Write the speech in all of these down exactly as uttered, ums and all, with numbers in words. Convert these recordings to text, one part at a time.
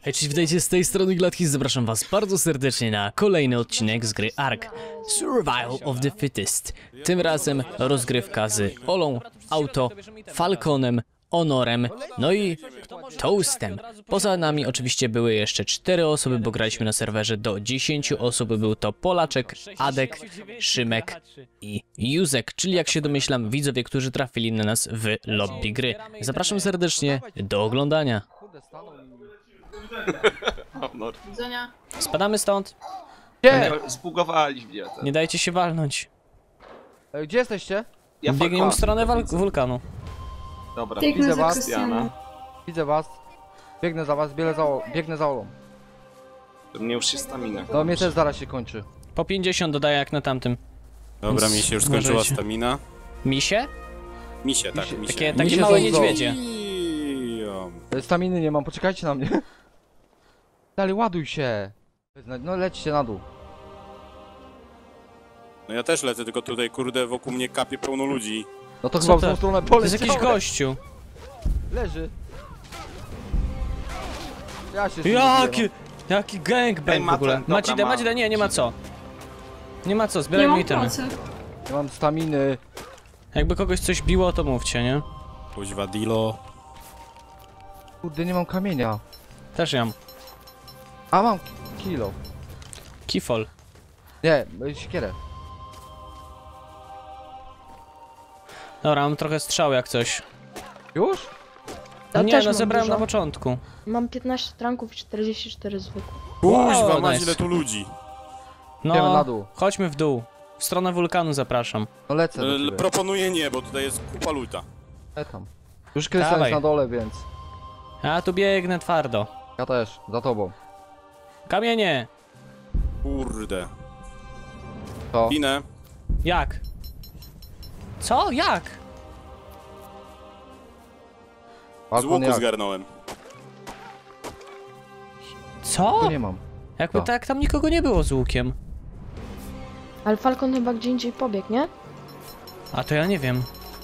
Hej, cześć, witajcie z tej strony Gladkis, zapraszam was bardzo serdecznie na kolejny odcinek z gry Ark Survival of the Fittest. Tym razem rozgrywka z Olą, Auto, Falconem, Honorem, no i Toastem. Poza nami oczywiście były jeszcze cztery osoby, bo graliśmy na serwerze do dziesięciu osób. Był to Polaczek, Adek, Szymek i Józek, czyli jak się domyślam widzowie, którzy trafili na nas w lobby gry. Zapraszam serdecznie do oglądania. Honor. Widzenia. Spadamy stąd. Gdzie? Zbugowali mnie. Nie dajcie się walnąć. E, Gdzie jesteście? Ja Biegniemy w stronę wal- widzę. wulkanu. Dobra, Biegnę Widzę za was, Krystianem. Widzę was. Biegnę za was, biegnę za, o... biegnę za Olą. mnie już się stamina. No mnie też zaraz się kończy. Po pięćdziesiąt dodaję jak na tamtym. Dobra, Więc mi się już skończyła uważajcie. stamina. Misie? Misie, tak, Misie- misie. Takie, Mi takie się małe znudzą. niedźwiedzie. Ijo. E, Staminy nie mam, poczekajcie na mnie. Dalej, ładuj się. No lećcie na dół. No ja też lecę, tylko tutaj kurde wokół mnie kapie pełno ludzi. No to Co chyba w to? tą stronę To jest jakiś poleciałem. gościu. Leży. Ja się Jaki, znudziłem. jaki gangbang Ej, w ma ogóle. ten, dobra, Macida, ma- Macida, nie, nie ma co. Nie ma co, Nie zbierajmy mam itemy. pracy. Nie mam staminy. Jakby kogoś coś biło, to mówcie, nie? Kuźwa Dilo. Kurde, nie mam kamienia. Też ja mam. A mam kilo. Kifol. Nie, e, siekierę. Dobra, mam trochę strzał jak coś. Już? No Ja nie, też no mam zebrałem dużo. na początku. Mam piętnaście tranków i czterdzieści cztery zwykłe. Kuźwa, Wow, masz nice. ile tu ludzi. Idziemy na No, dół. chodźmy w dół. W stronę wulkanu zapraszam. No lecę do E, ciebie. Proponuję nie, bo tutaj jest kupa luta. E tam. Już Krystian Dawaj. jest na dole, więc Ja tu biegnę twardo. ja też, za tobą. Kamienie! Kurde. To. Pinę. Jak? Co? Jak? Z Balkon łuku jak? zgarnąłem. Co? Tu nie mam. Jakby Co? tak tam nikogo nie było z łukiem. Ale Falcon chyba gdzie indziej pobiegł, nie? A to ja nie wiem.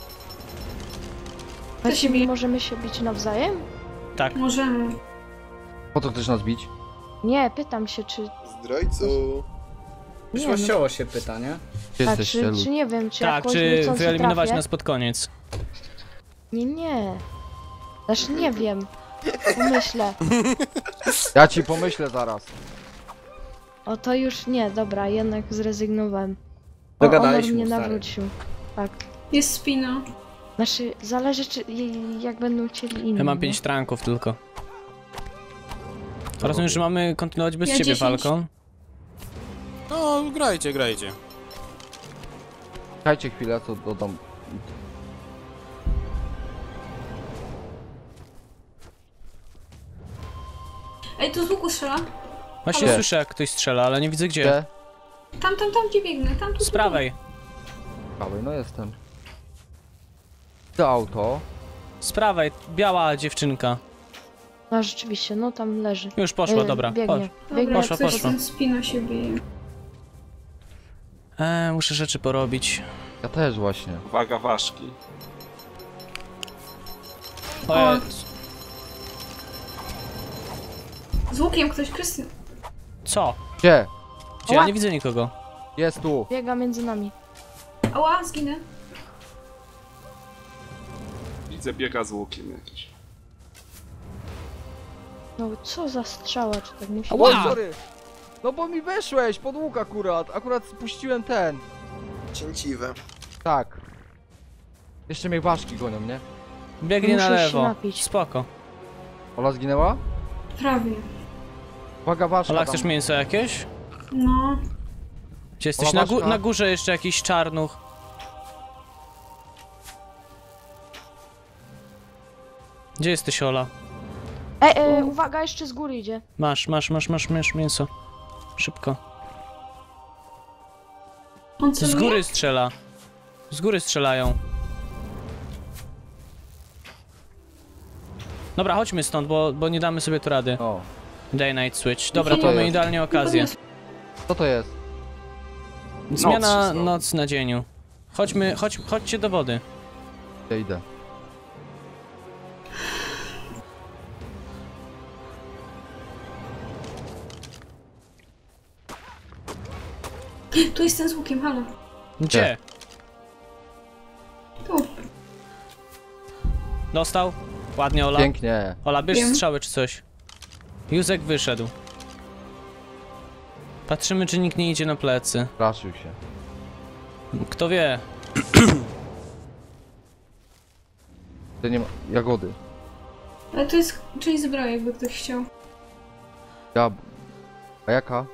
Właśnie my możemy się bić nawzajem? Tak. Możemy. Po co chcesz nas bić? Nie, pytam się, czy... Zdrajco. Nie, no, Śmiało się pyta, nie? Gdzie tak, jesteście, czy, lud? czy nie wiem, czy Tak, jakoś czy niechcący wyeliminować trafię? nas pod koniec? Nie, nie. Znaczy nie wiem. Pomyślę. Ja ci pomyślę zaraz. O to już nie, dobra, jednak zrezygnowałem. O, Dogadaliśmy, Honor mnie stary. nawrócił. Tak. Jest spina. Znaczy, zależy czy jak będą chcieli inni. Ja mam nie? pięć tranków tylko. Rozumiem, że mamy kontynuować bez Ja ciebie, dziesięć. Falcon. No, grajcie, grajcie. Czekajcie chwilę, co dodam. Ej, tu z łuku strzela. Właśnie Gdzie? słyszę jak ktoś strzela, ale nie widzę gdzie. Gdzie? Tam, tam, tam, gdzie biegnę. Tam, tu, tu, Z tu. prawej. Prawej, no jestem. To auto. Z prawej, biała dziewczynka. No rzeczywiście, no tam leży. Już poszła, Yy, dobra. Chodź. Biegnie. Dobra, Biegnie. Poszła, coś poszła. tam spina się bije. Eee, muszę rzeczy porobić. Ja też właśnie. Uwaga, ważki. O, O. ja... Z łukiem ktoś, Krystian. Co? Gdzie? Gdzie? Ja nie widzę nikogo. Jest tu. Biega między nami. Ała, zginę. Widzę, biega z łukiem jakiś. No co za strzała, czy tak musi Ała! Oj, sorry. No bo mi weszłeś pod łuk akurat. Akurat spuściłem ten. Cięciwe. Tak. Jeszcze mnie ważki gonią, nie? Biegnie na Muszę się lewo. napić. Spoko. Ola zginęła? Prawie. Uwaga, ważka Ola, tam. chcesz mięso jakieś? No. Gdzie jesteś? Ola, Na, gó ważka. na górze jeszcze jakiś czarnuch. Gdzie jesteś, Ola? E, e, uwaga, jeszcze z góry idzie. Masz, masz, masz, masz, masz mięso. Szybko. On Z celuje? góry strzela. Z góry strzelają. Dobra, chodźmy stąd, bo, bo nie damy sobie tu rady. O. Day Night Switch. Dobra, to to mamy jest? idealnie okazję. Co to jest? Zmiana znowu. noc na dzieniu. Chodźmy, chodź, chodźcie do wody. Ja idę. Tu jest ten z łukiem, halo. Gdzie? Tu. Dostał? Ładnie, Ola. Pięknie. Ola, bierz Wiem. strzały czy coś. Józek wyszedł. Patrzymy, czy nikt nie idzie na plecy. Straszył się. Kto wie? To nie ma... Jagody. Ale to jest część zbroi, jakby ktoś chciał. Ja... A jaka?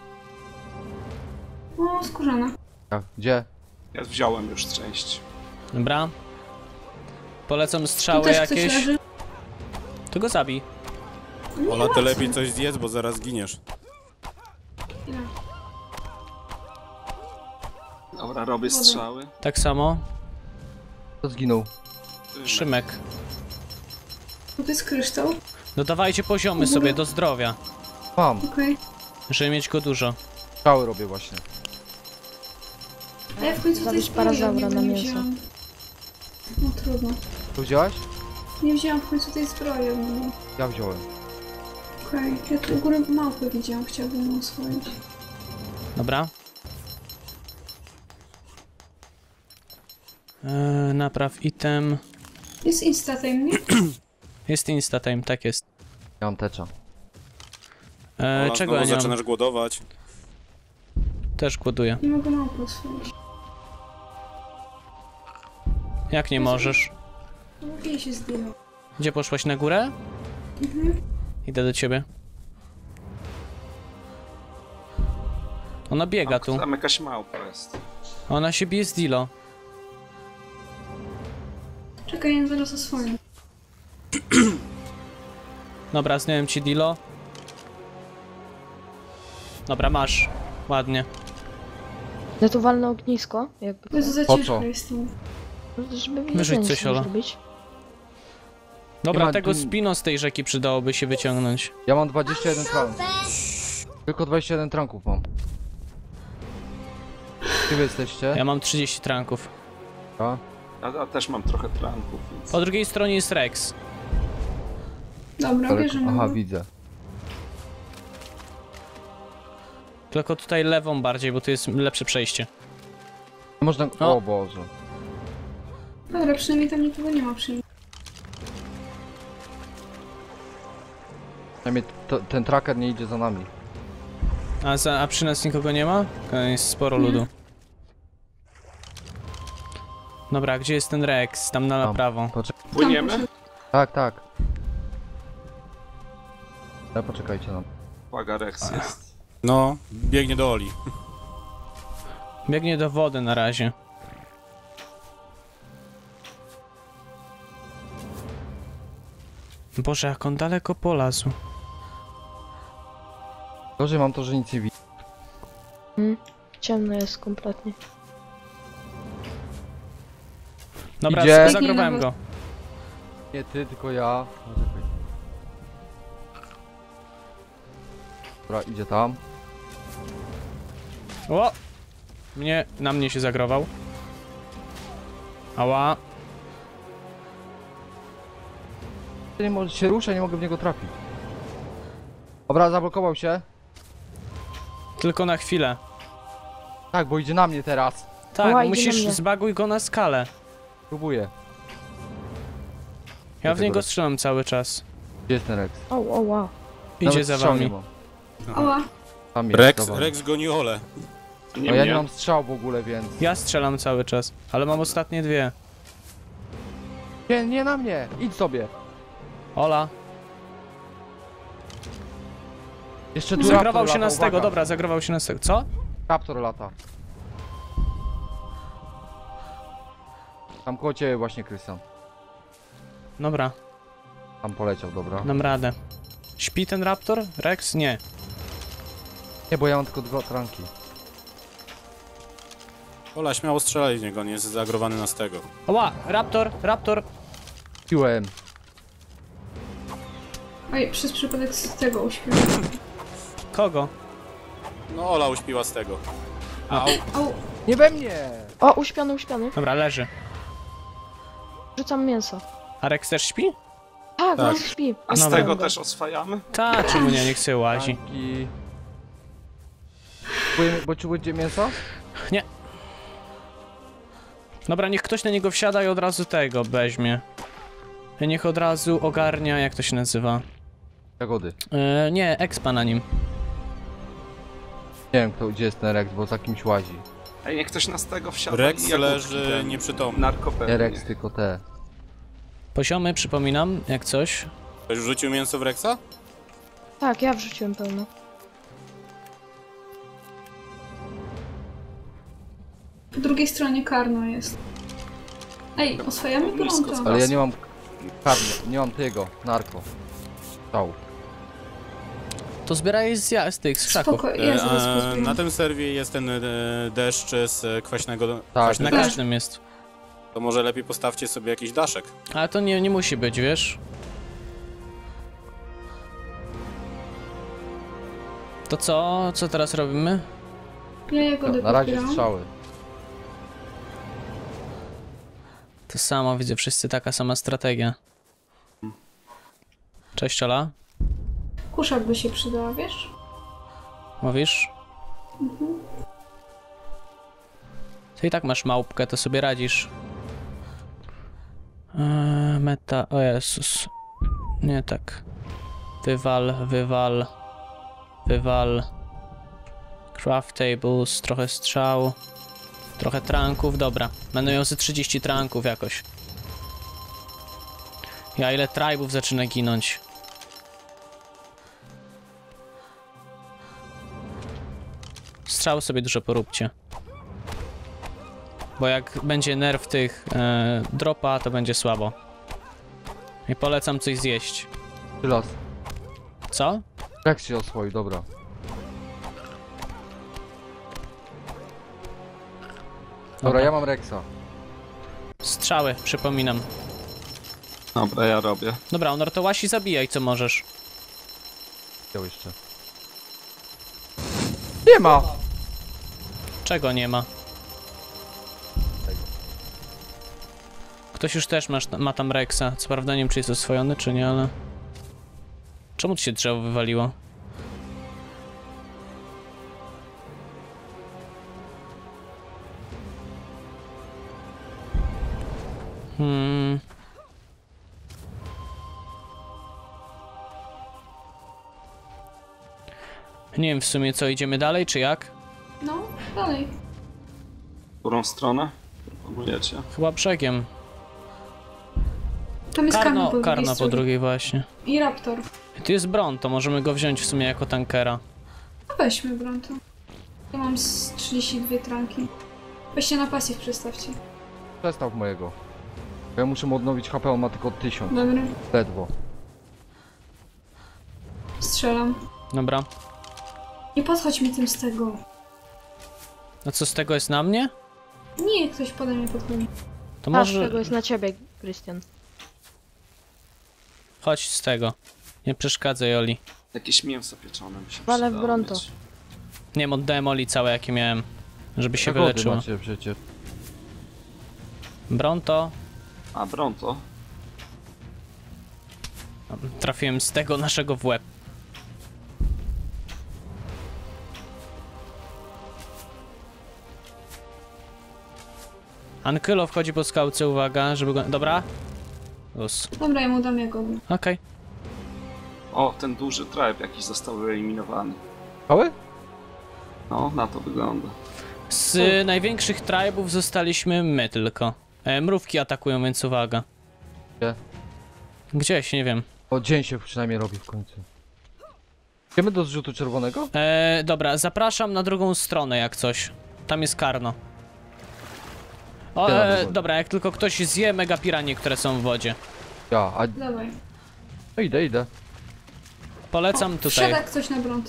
O, skórzana. Jak? Gdzie? Ja wziąłem już część. Dobra. Polecam Tu strzały też ktoś jakieś. leży. To go zabij. Nie Ola, ma ty co. lepiej coś zjedz, bo zaraz giniesz. Ile? Dobra, robię strzały. Tak samo. Kto zginął? Szymek. Tu to jest kryształ. Dodawajcie poziomy Góra. sobie do zdrowia, Mam. Okej. żeby mieć go dużo. Strzały robię właśnie. A ja w końcu tej Zabić zbroi parazaura nie na nie mięso. wzięłam. No trudno. To wziąłeś? Nie wzięłam w końcu tej zbroi. No. Ja wziąłem. Okej. Ja tu u góry małpę widziałam, chciałabym ją oswoić. Dobra. Eee, napraw item. Jest instatime, nie? Jest instatime, tak jest. Ja mam tecza. Eee, Ola, czego ja znowu nie mam? zaczynasz głodować. Też głoduję. Nie mogę małpę oswoić. Jak nie możesz? No jej się zdjęło. Gdzie poszłaś, na górę? Mhm. Idę do ciebie. Ona biega tu. Tam jakaś małpa jest. Ona się bije z Dilo. Czekaj, ja ją zaraz oswoję. Dobra, zdjąłem ci Dilo. Dobra, masz. Ładnie. Ja tu walnę ognisko, jakby To jest za Po ciężko co? jestem. żeby Wyrzuć jedzenie coś, sobie Ola. zrobić. Dobra, Nie ma tego tu- spino z tej rzeki przydałoby się wyciągnąć. Ja mam dwadzieścia jeden tranków. Tylko dwadzieścia jeden tranków mam. Gdzie wy jesteście? Ja mam trzydzieści tranków. Ja? Ja, ja też mam trochę tranków, więc... Po drugiej stronie jest Rex. Dobra, Daleko. bierzemy Aha, go. widzę. Tylko tutaj lewą bardziej, bo tu jest lepsze przejście. Można... O. O Boże. Dobra, przynajmniej tam nikogo nie ma przy nim. Przynajmniej to, ten tracker nie idzie za nami. A, za, a przy nas nikogo nie ma? E, Jest sporo ludu. Dobra, gdzie jest ten Rex? Tam na Tam. prawo. Poczek Płyniemy? tak, tak. Ale poczekajcie na... Uwaga, Rex jest. No, biegnie do Oli. Biegnie do wody na razie. Boże, jak on daleko polazł. Gorzej mam to, że nic nie widzę. Hmm. Ciemno jest kompletnie. Dobra, Idzie. zagrowałem go. Nie ty, tylko ja. Poczekaj. Dobra, idzie tam. O! Mnie, na mnie się zagrował. Ała. Nie może się rusza, nie mogę w niego trafić. Dobra, zablokował się. Tylko na chwilę. Tak, bo idzie na mnie teraz. Tak, Ała, idzie musisz na mnie. zbaguj go na skalę. Próbuję. Ja w Dlatego niego Rex. strzelam cały czas. Gdzie jest ten Rex? O, o, wow. Idzie Nawet za strzał wami. nie mam. Oła, Tam jest, Rex, dobra. Rex goni Olę. Nie No ja mnie. nie mam strzał w ogóle, więc... Ja strzelam cały czas, ale mam ostatnie dwie. Nie, nie na mnie! Idź sobie! Ola, Jeszcze tu zagrował raptor się lata, na z tego, uwaga. dobra, zagrował się na z tego. Co? Raptor lata. Tam koło ciebie właśnie, Krystian. Dobra, Tam poleciał, dobra. dam radę. Śpi ten raptor? Rex? Nie. Nie, bo ja mam tylko dwa tranki. Ola, śmiało strzelaj w niego, nie jest zagrowany na z tego. Oła, raptor, raptor. Piłem. oj, przez przypadek z tego uśpiewam. Kogo? No, Ola uśpiła z tego. Au. Au, Nie we mnie! O, uśpiony, uśpiony. Dobra, leży. Rzucam mięso. A Rex też śpi? Tak, Tak. on śpi. A z Dobra. tego też oswajamy? Ta, czemu nie, niech sobie łazi. Tranki. Potrzebujemy- Potrzebujecie mięsa? Dobra, niech ktoś na niego wsiada i od razu tego weźmie. I niech od razu ogarnia, jak to się nazywa. Jagody. E, nie, expa na nim. Nie wiem kto, gdzie jest ten Rex, bo za kimś łazi. Ej, niech ktoś nas tego wsiada. Rex i jagódki leży ten, nieprzytomny. Narkopewnie. Nie Rex, tylko te. Poziomy, przypominam, jak coś. Ktoś wrzucił mięso w Rexa? Tak, ja wrzuciłem pełno. Po drugiej stronie Karno jest. Ej, oswajamy Blisko Bronto. z- Ale ja nie mam karny, nie mam tego, narko. Stał. To zbieraj z, ja, z tych, z krzaków. Spoko, ja E, zaraz a pozbieram. na tym serwie jest ten e, deszcz z kwaśnego... Tak. kwaśny Na Tak. deszcz. każdym jest. To może lepiej postawcie sobie jakiś daszek. Ale to nie, nie musi być, wiesz? To co? Co teraz robimy? Ja jagody Na razie pozbieram. strzały. To samo, widzę, wszyscy taka sama strategia. Cześć, Ola. Kuszak by się przydała, wiesz? Mówisz? Ty i tak masz małpkę, to sobie radzisz. Eee, meta... O Jezus. Nie tak. Wywal, wywal. Wywal. Craft tables, trochę strzał. Trochę tranków, dobra. Będą ją ze trzydzieści tranków jakoś. Ja ile tribów zaczyna ginąć. Strzał sobie dużo poróbcie. Bo jak będzie nerw tych e, dropa, to będzie słabo. I polecam coś zjeść. Los. Co? Rex się oswoił, dobra. Dobra, ja mam Rexa. Strzały, przypominam. Dobra, ja robię. Dobra, Honor, to łasi zabijaj co możesz. Chciał jeszcze. Nie ma! Czego nie ma? Ktoś już też masz, ma tam Rexa. Co prawda nie wiem, czy jest oswojony, czy nie, ale... Czemu tu się drzewo wywaliło? Hmm... Nie wiem w sumie co, idziemy dalej, czy jak? No, dalej. W którą stronę proponujecie? Chyba brzegiem. Tam jest Karno, Karno, po, Karno drugiej po drugiej właśnie. I Raptor. Tu jest Bron, to możemy go wziąć w sumie jako tankera. No weźmy Bronto. Ja mam z trzydzieści dwie tranki. Weźcie na pasyw przestawcie. Przestaw mojego. Ja muszę mu odnowić H P, on ma tylko tysiąc. Dobra, Ledwo. strzelam. Dobra. Nie podchodź mi tym z tego. A co z tego jest na mnie? Nie, ktoś pode mnie podchodzi. To Patrz, może... tego jest na ciebie, Krystian. Chodź z tego. Nie przeszkadzaj, Oli. Jakieś mięso pieczone by się Ale w przydało Bronto. mieć. Nie wiem, oddałem Oli całe jakie miałem. Żeby się Jagody wyleczyło. macie przecież. Bronto. A, Bronto. Trafiłem z tego naszego w łeb. Ankylo wchodzi po skałce, uwaga, żeby go... Dobra? Luz. Dobra, ja mu dam jagody. Okej. O, ten duży tribe jakiś został wyeliminowany. Cały? No, na to wygląda. Z największych tribów zostaliśmy my tylko. E, mrówki atakują, więc uwaga. Gdzie? Gdzieś, nie wiem. O, dzień się przynajmniej robi w końcu. Idziemy do zrzutu czerwonego? E, dobra, zapraszam na drugą stronę jak coś. Tam jest Karno. O, Ja na e, wodzie. dobra, jak tylko ktoś zje mega piranie, które są w wodzie. Ja, a... Dawaj. No idę, idę. Polecam tutaj. Wsiada ktoś na Bronto.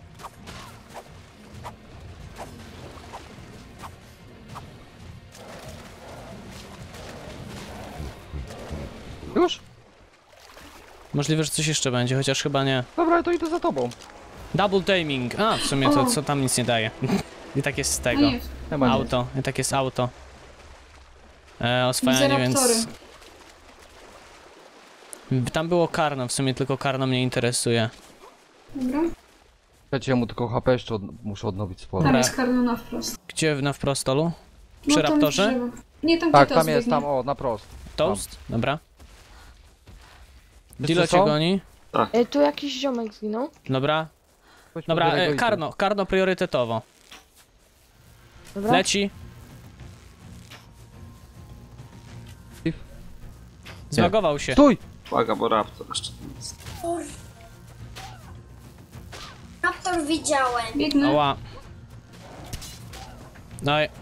Już? Możliwe, że coś jeszcze będzie, chociaż chyba nie. Dobra, to idę za tobą. Double taming. A, w sumie to O. co tam nic nie daje. I tak jest z A tego. nie, Nie ma nic. Auto, i tak jest auto. E, widzę oswajanie, raptory. więc... Tam było Karno, w sumie tylko Karno mnie interesuje. Dobra. Czekajcie, ja mu tylko H P jeszcze od... muszę odnowić sporo. Tam jest Karno na wprost. Gdzie na wprost, Olu? Przy No, tam raptorze? drzewo. Nie, tam Tak, gdzie tam to jest, zbiegnie. tam, o, na prost. Toast? Dobra. Wiesz, Dilo co cię są? goni? E, tu jakiś ziomek zginął. Dobra. Chodź, Dobra, pobieraj e, go i Karno, Karno priorytetowo. Dobra. Leci. Zbagował się. Stój! Uwaga, bo raptor jeszcze tam jest. Raptor widziałem. Biegnę. Oła. No i...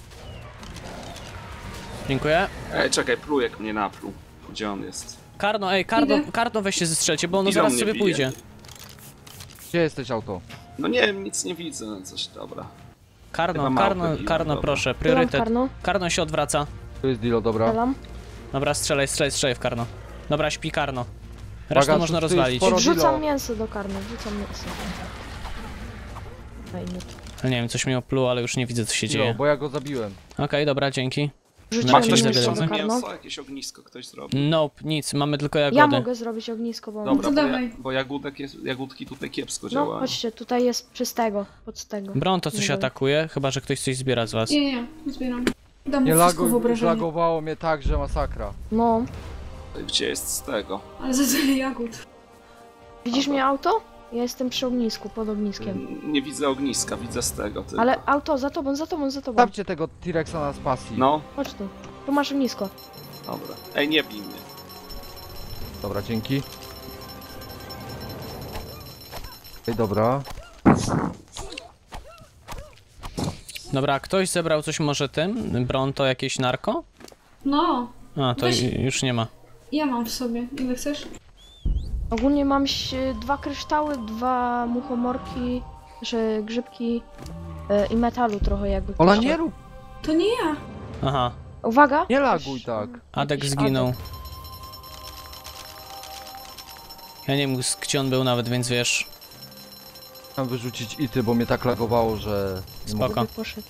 Dziękuję. Ej, czekaj, plujek mnie napluł. Gdzie on jest? Karno, ej, Karno, Idę. Karno weź się zestrzelcie, bo ono Ile zaraz mnie sobie bije? pójdzie. Gdzie jesteś, auto? No nie wiem, nic nie widzę, no coś, dobra. Karno, Chyba małpy Karno, biją, Karno, dobra. proszę, Mam priorytet. Karno. Karno się odwraca. Tu jest Dilo, dobra. Strzelam. Dobra, strzelaj, strzelaj, strzelaj w Karno. Dobra, śpi Karno. Resztę Uwaga, można tu jest rozwalić. sporo- Wrzucam Dilo. mięso do Karno, wrzucam mięso. Fajnie. Nie wiem, coś mi opluło, ale już nie widzę, co się Dilo, dzieje. bo ja go zabiłem. Okej, dobra, dzięki. Ma Wrzuciłem ktoś Macie mięso zabierać, pieczone do co? Karno. mięso? Jakieś ognisko ktoś zrobił? Nope, nic, mamy tylko jagody. Ja mogę zrobić ognisko, bo mam... Dobra, to bo, ja, dawaj. bo jagódek jest, jagódki tutaj kiepsko No, działają. chodźcie, tutaj jest przy stego, pod stego. Bron to coś Dobra. atakuje, chyba że ktoś coś zbiera z was. Nie, nie, nie, zbieram. Dam Nie mu wszystko lago, w obrażenie. lagowało mnie tak, że masakra. No. Gdzie jest z tego? Ale za tyle jagód. Widzisz mnie auto? Ja jestem przy ognisku, pod ogniskiem. Nie widzę ogniska, widzę z tego tylko. Ale auto, za tobą, za tobą, za tobą. Stawcie tego T-Rexa na spasji. No, Chodź tu. Tu masz ognisko. dobra. Ej, nie bij mnie. Dobra, dzięki. Ej, dobra. Dobra, ktoś zebrał coś może tym? Bron to jakieś narko? No, A, to Weź- ju- już nie ma. ja mam w sobie. Ile chcesz? Ogólnie mam si- dwa kryształy, dwa muchomorki, że grzybki e, i metalu trochę jakby. Ola, ktoś- nie rób, To nie ja. Aha, Uwaga! nie laguj tak. Adek Jakiś zginął. Adek. Ja nie wiem, z- gdzie on był nawet, więc wiesz. Chciałem wyrzucić ity, bo mnie tak lagowało, że... nie Spoko. mogę. Żeby poszedł.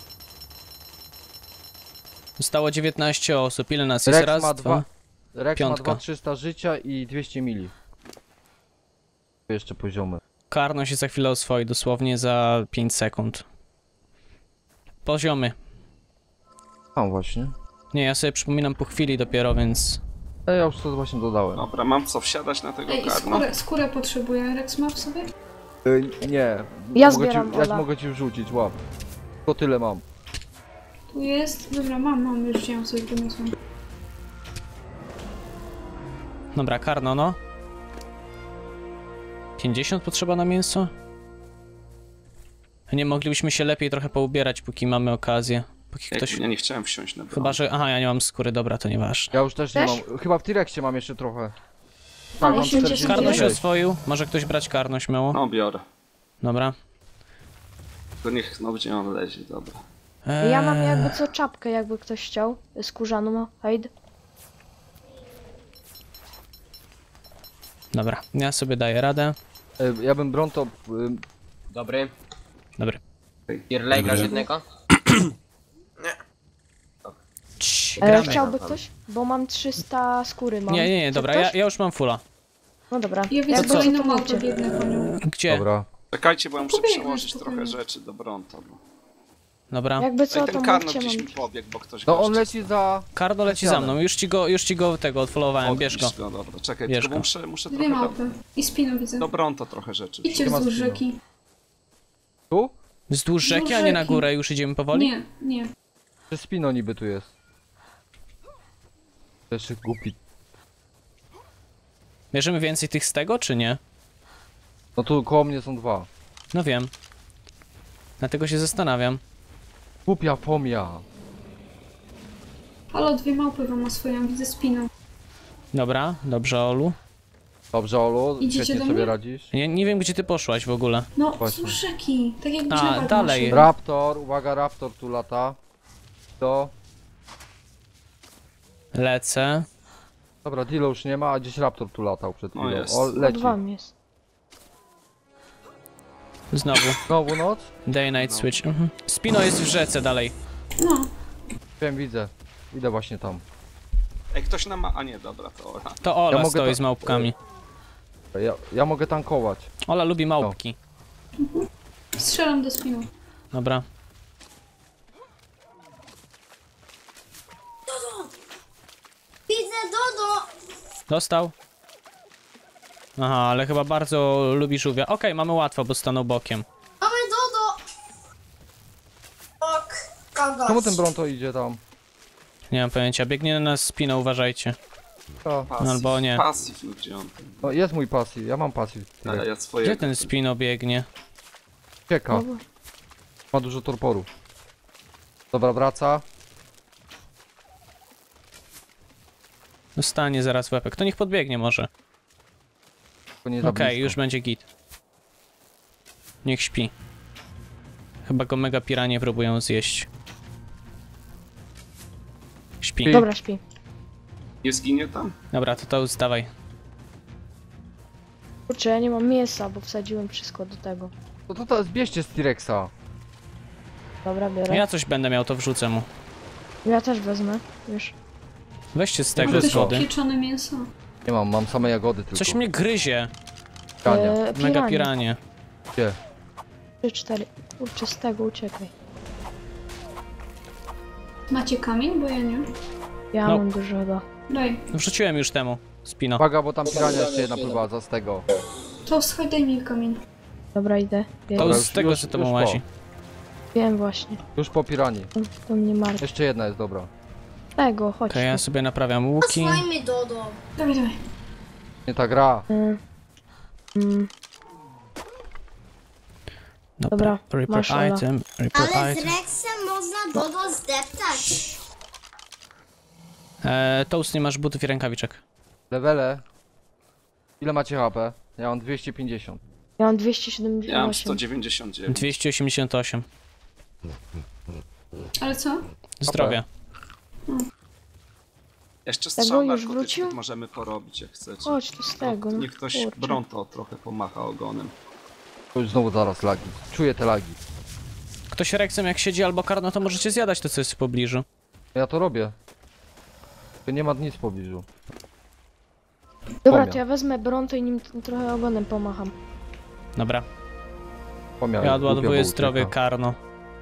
Zostało dziewiętnaście osób. Ile nas jest? Rex Raz, ma dwa. dwa. Rex ma piątka. dwa trzysta życia i dwieście mili. Jeszcze poziomy. Karno się za chwilę oswoi, dosłownie za pięć sekund. Poziomy. Tam właśnie. Nie, ja sobie przypominam po chwili dopiero, więc... Ej, ja już to właśnie dodałem. Dobra, mam co wsiadać na tego Ej, karno? skórę, skórę potrzebuję. Rex ma w sobie? Ej, nie. Ja mogę zbieram, ci, Jak Ola. mogę ci wrzucić, łap. Tylko tyle mam. Tu jest. Dobra, mam, mam. Już wziąłem sobie pomysłem. Dobra, Karno, no. pięćdziesiąt potrzeba na mięso? Nie moglibyśmy się lepiej trochę poubierać, póki mamy okazję. Póki Jak, ktoś... Ja nie chciałem wsiąść na broń. Chyba, że... Aha, ja nie mam skóry, dobra, to nieważne. Ja już też nie Też? mam. Chyba w T-Rexie mam jeszcze trochę. A, Tak, mam osiemdziesiąt czterdzieści Karno się sześć. oswoił. Może ktoś brać Karno śmiało? No, biorę. Dobra. Tylko niech, no gdzie on lezi, dobra. Eee... Ja mam jakby co czapkę, jakby ktoś chciał. Skórzaną, hejд. Dobra, ja sobie daję radę. Ej, Ja bym Bronto... ym, Dobry. Dobry. Pierlej grasz jednego? Cii, E, gramy. chciałby ktoś? Bo mam trzysta skóry mam. Nie, nie, nie, Chce dobra, ja, ktoś? ja już mam fulla. No dobra. Ja widzę Jakby co? kolejną to małpę, mówcie. biegnę po nią. Gdzie? Dobra. Czekajcie, bo ja muszę Pobiegniesz przełożyć spokojnie. trochę rzeczy do Bronto. Bo... Dobra. Jakby co, Ej, to ten karno mówcie, gdzieś mam... mi pobiegł, bo ktoś No go on jeszcze- leci za... Karno leci za mną, już ci go, już ci go tego odfollowowałem, bierz go. Odpisz go, dobra, czekaj, Bierz tylko go. muszę, muszę Dwie trochę do, małpy. I spino widzę. do Bronto trochę rzeczy Idźcie wziąć. wzdłuż spino. rzeki. Tu? Wzdłuż rzeki, Wzdłuż a nie na rzeki. górę, już idziemy powoli? Nie, nie. Czy Spino niby tu jest? To jeszcze głupi. Bierzemy więcej tych z tego, czy nie? No tu koło mnie są dwa. No wiem. Dlatego się zastanawiam. Głupia fomia. Halo, dwie małpy wam oswoją. Widzę spino. Dobra, dobrze, Olu. Dobrze, Olu, Idziecie świetnie do sobie mnie? radzisz. Nie, nie wiem, gdzie ty poszłaś w ogóle. No, Właśnie. wzdłuż rzeki. Tak jak A, drzewa dalej. nasze. Raptor, uwaga, Raptor tu lata. To. Lecę. Dobra, Dilo już nie ma, a gdzieś Raptor tu latał przed No chwilą. jest. O, Pod leci. wam jest. Znowu. Znowu noc? Day night switch. Mhm. Spino jest w rzece dalej. No, Wiem, widzę. Idę właśnie tam. Ej, ktoś nam ma... A nie, dobra, to Ola. To Ola Ja mogę stoi to- z małpkami. Ja, ja mogę tankować. Ola lubi małpki. Strzelam do spinu. Dobra. Widzę Dodo! Dostał. Aha, ale chyba bardzo lubi żółwia. Okej, mamy łatwo, bo stanął bokiem. Mamy Dodo! Ok, kogoś. Czemu ten Bronto idzie tam? Nie mam pojęcia. Biegnie na nas spina, uważajcie. A, Pasyw, Albo nie. Pasyw, no gdzie on ten? no jest mój pasyw, ja mam pasyw. Ale ja Gdzie swojego. ten spino biegnie? Cieka. Ma dużo torporów. Dobra, wraca. Dostanie zaraz łepek. To niech podbiegnie może. Tylko nie za Okej, blisko. już będzie git. Niech śpi. Chyba go mega piranie próbują zjeść. Śpi. Śpi. Dobra, śpi. Nie zginie tam? Dobra, to to ustawaj. Kurczę, ja nie mam mięsa, bo wsadziłem wszystko do tego. To to, to zbierzcie z T-Rexa. Dobra, biorę. Ja coś będę miał, to wrzucę mu. Ja też wezmę, wiesz. Weźcie z Jak tego Mam to też jest zgody. pieczone mięso. Nie mam, mam same jagody tylko. Coś mnie gryzie. Kania. E, Mega piranie. piranie. Gdzie? trzy, cztery. Kurczę, z tego uciekaj. Macie kamień? Bo ja nie. Ja No. mam dużo chyba. Daj. Wrzuciłem już temu. Spino. Uwaga, bo tam pirania jeszcze jedna pływa za z tego. To słuchaj, daj mi kamień. Dobra, idę. Wiem, To Dobra, z już- tego już- co to już po. łazi. wiem właśnie. Już po piranii. To, to mnie martwi. Jeszcze jedna jest dobra. Tego, chodź. Okej, ja sobie naprawiam łuki. Posłuchajmy Dodo. Dawaj, dawaj. Nie ta gra. Mm. Mm. Dobra, Reaper masz, Ola. item, Reaper Ale z item. Rexem można Dodo zdeptać. Eee, Toast, nie masz butów i rękawiczek. Levele. Ile macie H P? Ja mam dwieście pięćdziesiąt. Ja mam dwieście Ja mam siedemdziesiąt osiem. sto dziewięćdziesiąt dziewięć. dwieście osiemdziesiąt osiem. Ale co? Zdrowia. Jeszcze Tego strzał już narkotycznych wrócił? możemy porobić jak chcecie. Chodź tu z tego, no. Niech ktoś Kurczę. Bronto trochę pomacha ogonem. To już znowu zaraz lagi. Czuję te lagi. Ktoś Rexem jak siedzi albo karno, to możecie zjadać to co jest w pobliżu. Ja to robię. To nie ma nic w pobliżu. Dobra, Pomiar. to ja wezmę Bronto i nim t- trochę ogonem pomacham. Dobra, Pomiar. ja głupia, odładowuję bo zdrowie ucieka. karno.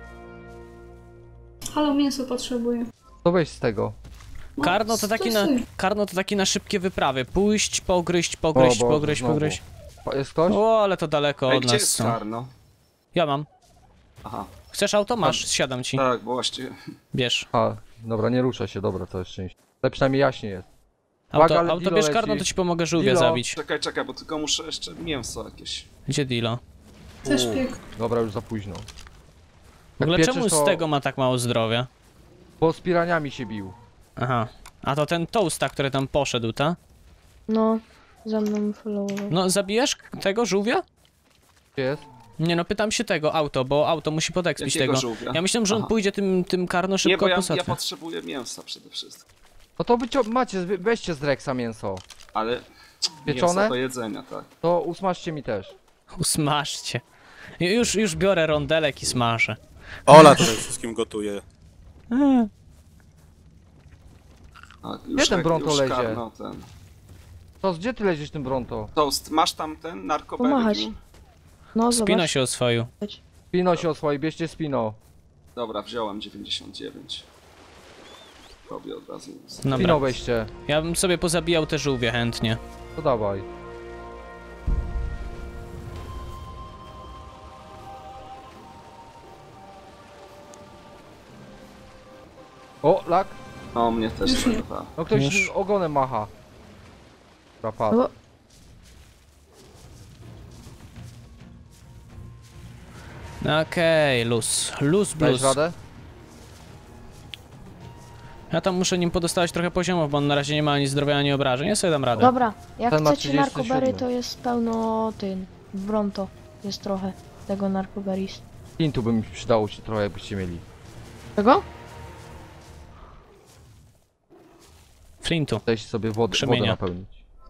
Halo, mięso potrzebuję. To weź z tego. No, Karno to taki na, stosuj. karno to taki na szybkie wyprawy. Pójść, pogryźć, pogryźć, O Boże, pogryźć, znowu. pogryźć. Pa- Jest ktoś? O, ale to daleko Ej, od gdzie nas jest są. Karno? Ja mam. Aha, Chcesz auto? Masz, siadam ci. tak, bo właśnie... Bierz. A, dobra, nie rusza się, dobra, to jest szczęście. Ale przynajmniej jaśnie jest. Auto, Uwaga, ale auto Dilo bierz leci. karno, to ci pomogę żółwia Dilo. zabić. Czekaj, czekaj, bo tylko muszę jeszcze mięso jakieś. Gdzie Dilo? Chcesz szpieg. Dobra, już za późno. W ogóle pieczesz, czemu z to- tego ma tak mało zdrowia? Bo z piraniami się bił. Aha. A to ten Toasta, który tam poszedł, ta? No, za mną followował. No, zabijesz tego żółwia? Gdzie jest? Nie no, pytam się tego, auto, bo auto musi podekspić Jakiego tego. żółwia? Ja myślałem, że on Aha. pójdzie tym, tym karno Nie, szybko bo ja, po ja sotwę. potrzebuję mięsa przede wszystkim. No to wycio- macie, wy- weźcie z Rexa mięso. Ale Pieczone? mięso do jedzenia, tak. To usmażcie mi też. Usmażcie. Już, już biorę rondelek i smażę. Ola tutaj wszystkim gotuje. A, Gdzie już ten tak- Bronto już lezie? Karno, ten. To gdzie ty leziesz tym Bronto? Toast, masz tam ten Pomachać. narkobery? No, Spino zobacz. się oswoił. Spino się oswoi, bierzcie spino. Dobra, wziąłem dziewięćdziesiąt dziewięć. Robię od razu. Dobra. Spino weźcie. Ja bym sobie pozabijał te żółwie chętnie. To dawaj. O, lak. No, mnie też Już nie. chyba. No ktoś Już. ogonem macha. Rapad. O, Okej, luz. Luz Dajesz blues. radę? Ja tam muszę nim podostawać trochę poziomów, bo on na razie nie ma ani zdrowia, ani obrażeń. Ja sobie dam radę. dobra, jak Ten ma chcecie trzydziesty narkobery, siódmy. to jest pełno tym. Bronto jest trochę tego narkoberis. Tintu by mi przydało się trochę, jakbyście mieli. Czego? Flintu. Dajcie sobie wodę, wodę Krzemienia. napełnić.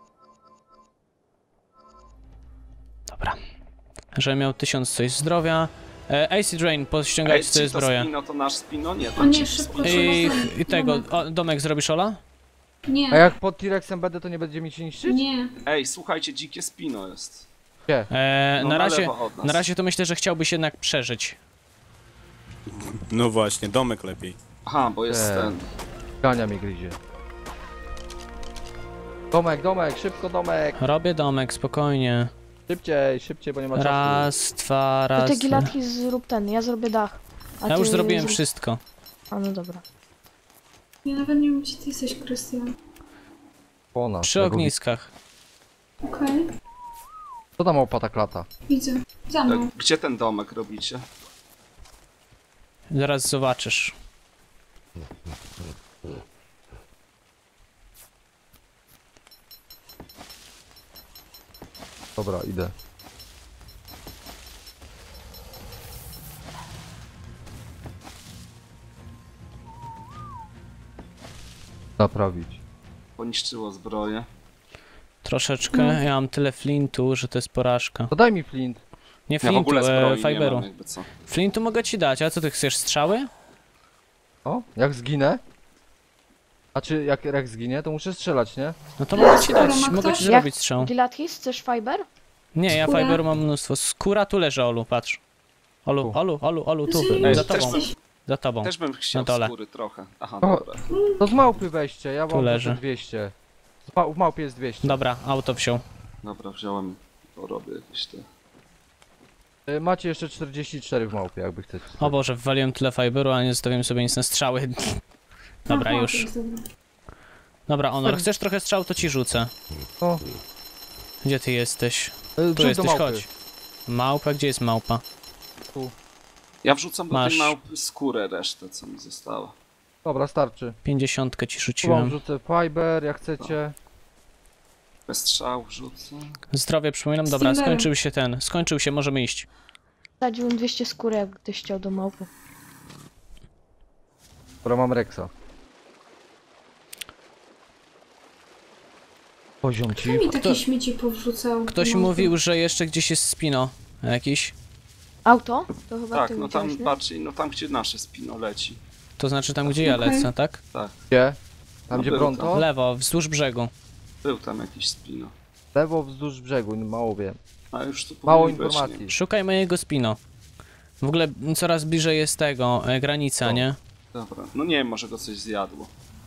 Dobra. Że miał tysiąc coś zdrowia. E, Acid Rain, pościągajcie sobie ci to zbroję. spino to nasz spino? Nie, O tam nie, ci szybko spino. I, trzeba I tego, Domek. o, domek zrobisz, Ola? A Nie, jak pod T-Rexem będę, to nie będzie mi się niszczyć? nie. Ej, słuchajcie, dzikie spino jest. Gdzie? E, No, na, na razie, lewo od nas. na razie to myślę, że chciałbyś jednak przeżyć. No właśnie, domek lepiej. Aha, bo jest Nie. ten. Gania mnie gryzie. Domek, domek, szybko domek! Robię domek, spokojnie. Szybciej, szybciej, bo nie ma czasu. Raz, dwa, To raz. ty dwa. gilatki zrób ten, ja zrobię dach. A Ja już ty zrobiłem zrób- wszystko. A no dobra. Ja nawet nie wiem, gdzie ty jesteś, Krystian. Po nas, Przy tego ogniskach. Okej, wi- Co tam małpa tak lata? widzę. Za Tak, mną. gdzie ten domek robicie? Zaraz zobaczysz. Dobra, idę. Naprawić. Poniszczyło zbroję. Troszeczkę. Ja mam tyle flintu, że to jest porażka. To daj mi flint. Nie Ja w flintu, ogóle e, zbroi nie fiberu. mam, jakby co. Flintu mogę ci dać, a co ty chcesz, strzały? O, jak zginę? A czy jak Rex zginie, to muszę strzelać, nie? No to mogę ci Skóra dać, ma mogę ktoś? ci Jak- zrobić strzał. Gilatki, chcesz fiber? Nie, ja Skóra? fiberu mam mnóstwo. Skóra tu leży, Olu, patrz. Olu, Tu. Olu, Olu, Olu, tu, Ej, za też tobą, bym, za tobą. też bym chciał Na dole. skóry trochę. Aha, O. dobra. To z małpy weźcie, ja Tu mam leży. tylko dwieście. Z ma w małpie jest dwieście. Dobra, auto wziął. Dobra, wziąłem. Porobię jakieś te. Y, Macie jeszcze czterdzieści cztery w małpie, jakby chcecie. O Boże, wwaliłem tyle fiberu, a nie zostawiłem sobie nic na strzały. Dobra, Aha, już. to jest dobra. Dobra, Honor, chcesz trochę strzał, to ci rzucę. O, Gdzie ty jesteś? y, Tu przyjdź do jesteś, małpy. chodź. Małpa, gdzie jest małpa? Ja wrzucam do Masz. tej małpy skórę resztę, co mi zostało. Dobra, starczy. Pięćdziesiątkę ci Tu wam rzuciłem. rzucę fiber, jak chcecie. Bez strzał wrzucę. Zdrowie, przypominam, dobra, Steamer. skończył się ten. Skończył się, możemy iść. Wsadziłem dwieście skóry, jak ktoś chciał do małpy. Dobra, mam Rexa. Poziom ci. Kto mi takie Kto- śmieci powrzucał? Ktoś No, mówił, że jeszcze gdzieś jest spino. Jakiś. Auto? To chyba Tak, ty no tam, widziałeś, nie? bardziej, no tam gdzie nasze spino leci. To znaczy tam, gdzie ja Okej. lecę, tak? Gdzie? Tam No gdzie był Bronto? W lewo, wzdłuż brzegu. Był tam jakiś spino. Lewo wzdłuż brzegu, mało wiem. A już tu Mało powinien być, informacji. Szukaj mojego spino. W ogóle coraz bliżej jest tego, e, granica, O. nie? Nie? Dobra, no nie wiem, może go coś zjadło.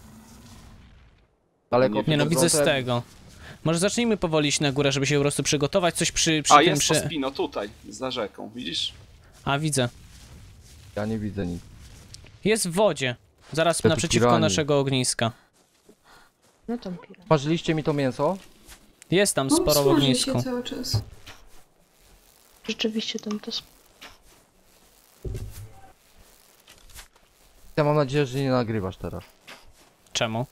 Daleko Nie od Nie no, tego widzę z Bronto, tego. Może zacznijmy powoli iść na górę, żeby się po prostu przygotować, coś przy, przy A tym, jest to przy... spino tutaj, za rzeką, widzisz? A, widzę. Ja nie widzę nic. Jest w wodzie. Zaraz Te tu naprzeciwko pirani. naszego ogniska. No tam pira. Parzyliście mi to mięso? Jest tam No, sporo w smaży ognisku. się cały czas. Rzeczywiście tam to... sp- Ja mam nadzieję, że nie nagrywasz teraz. Czemu?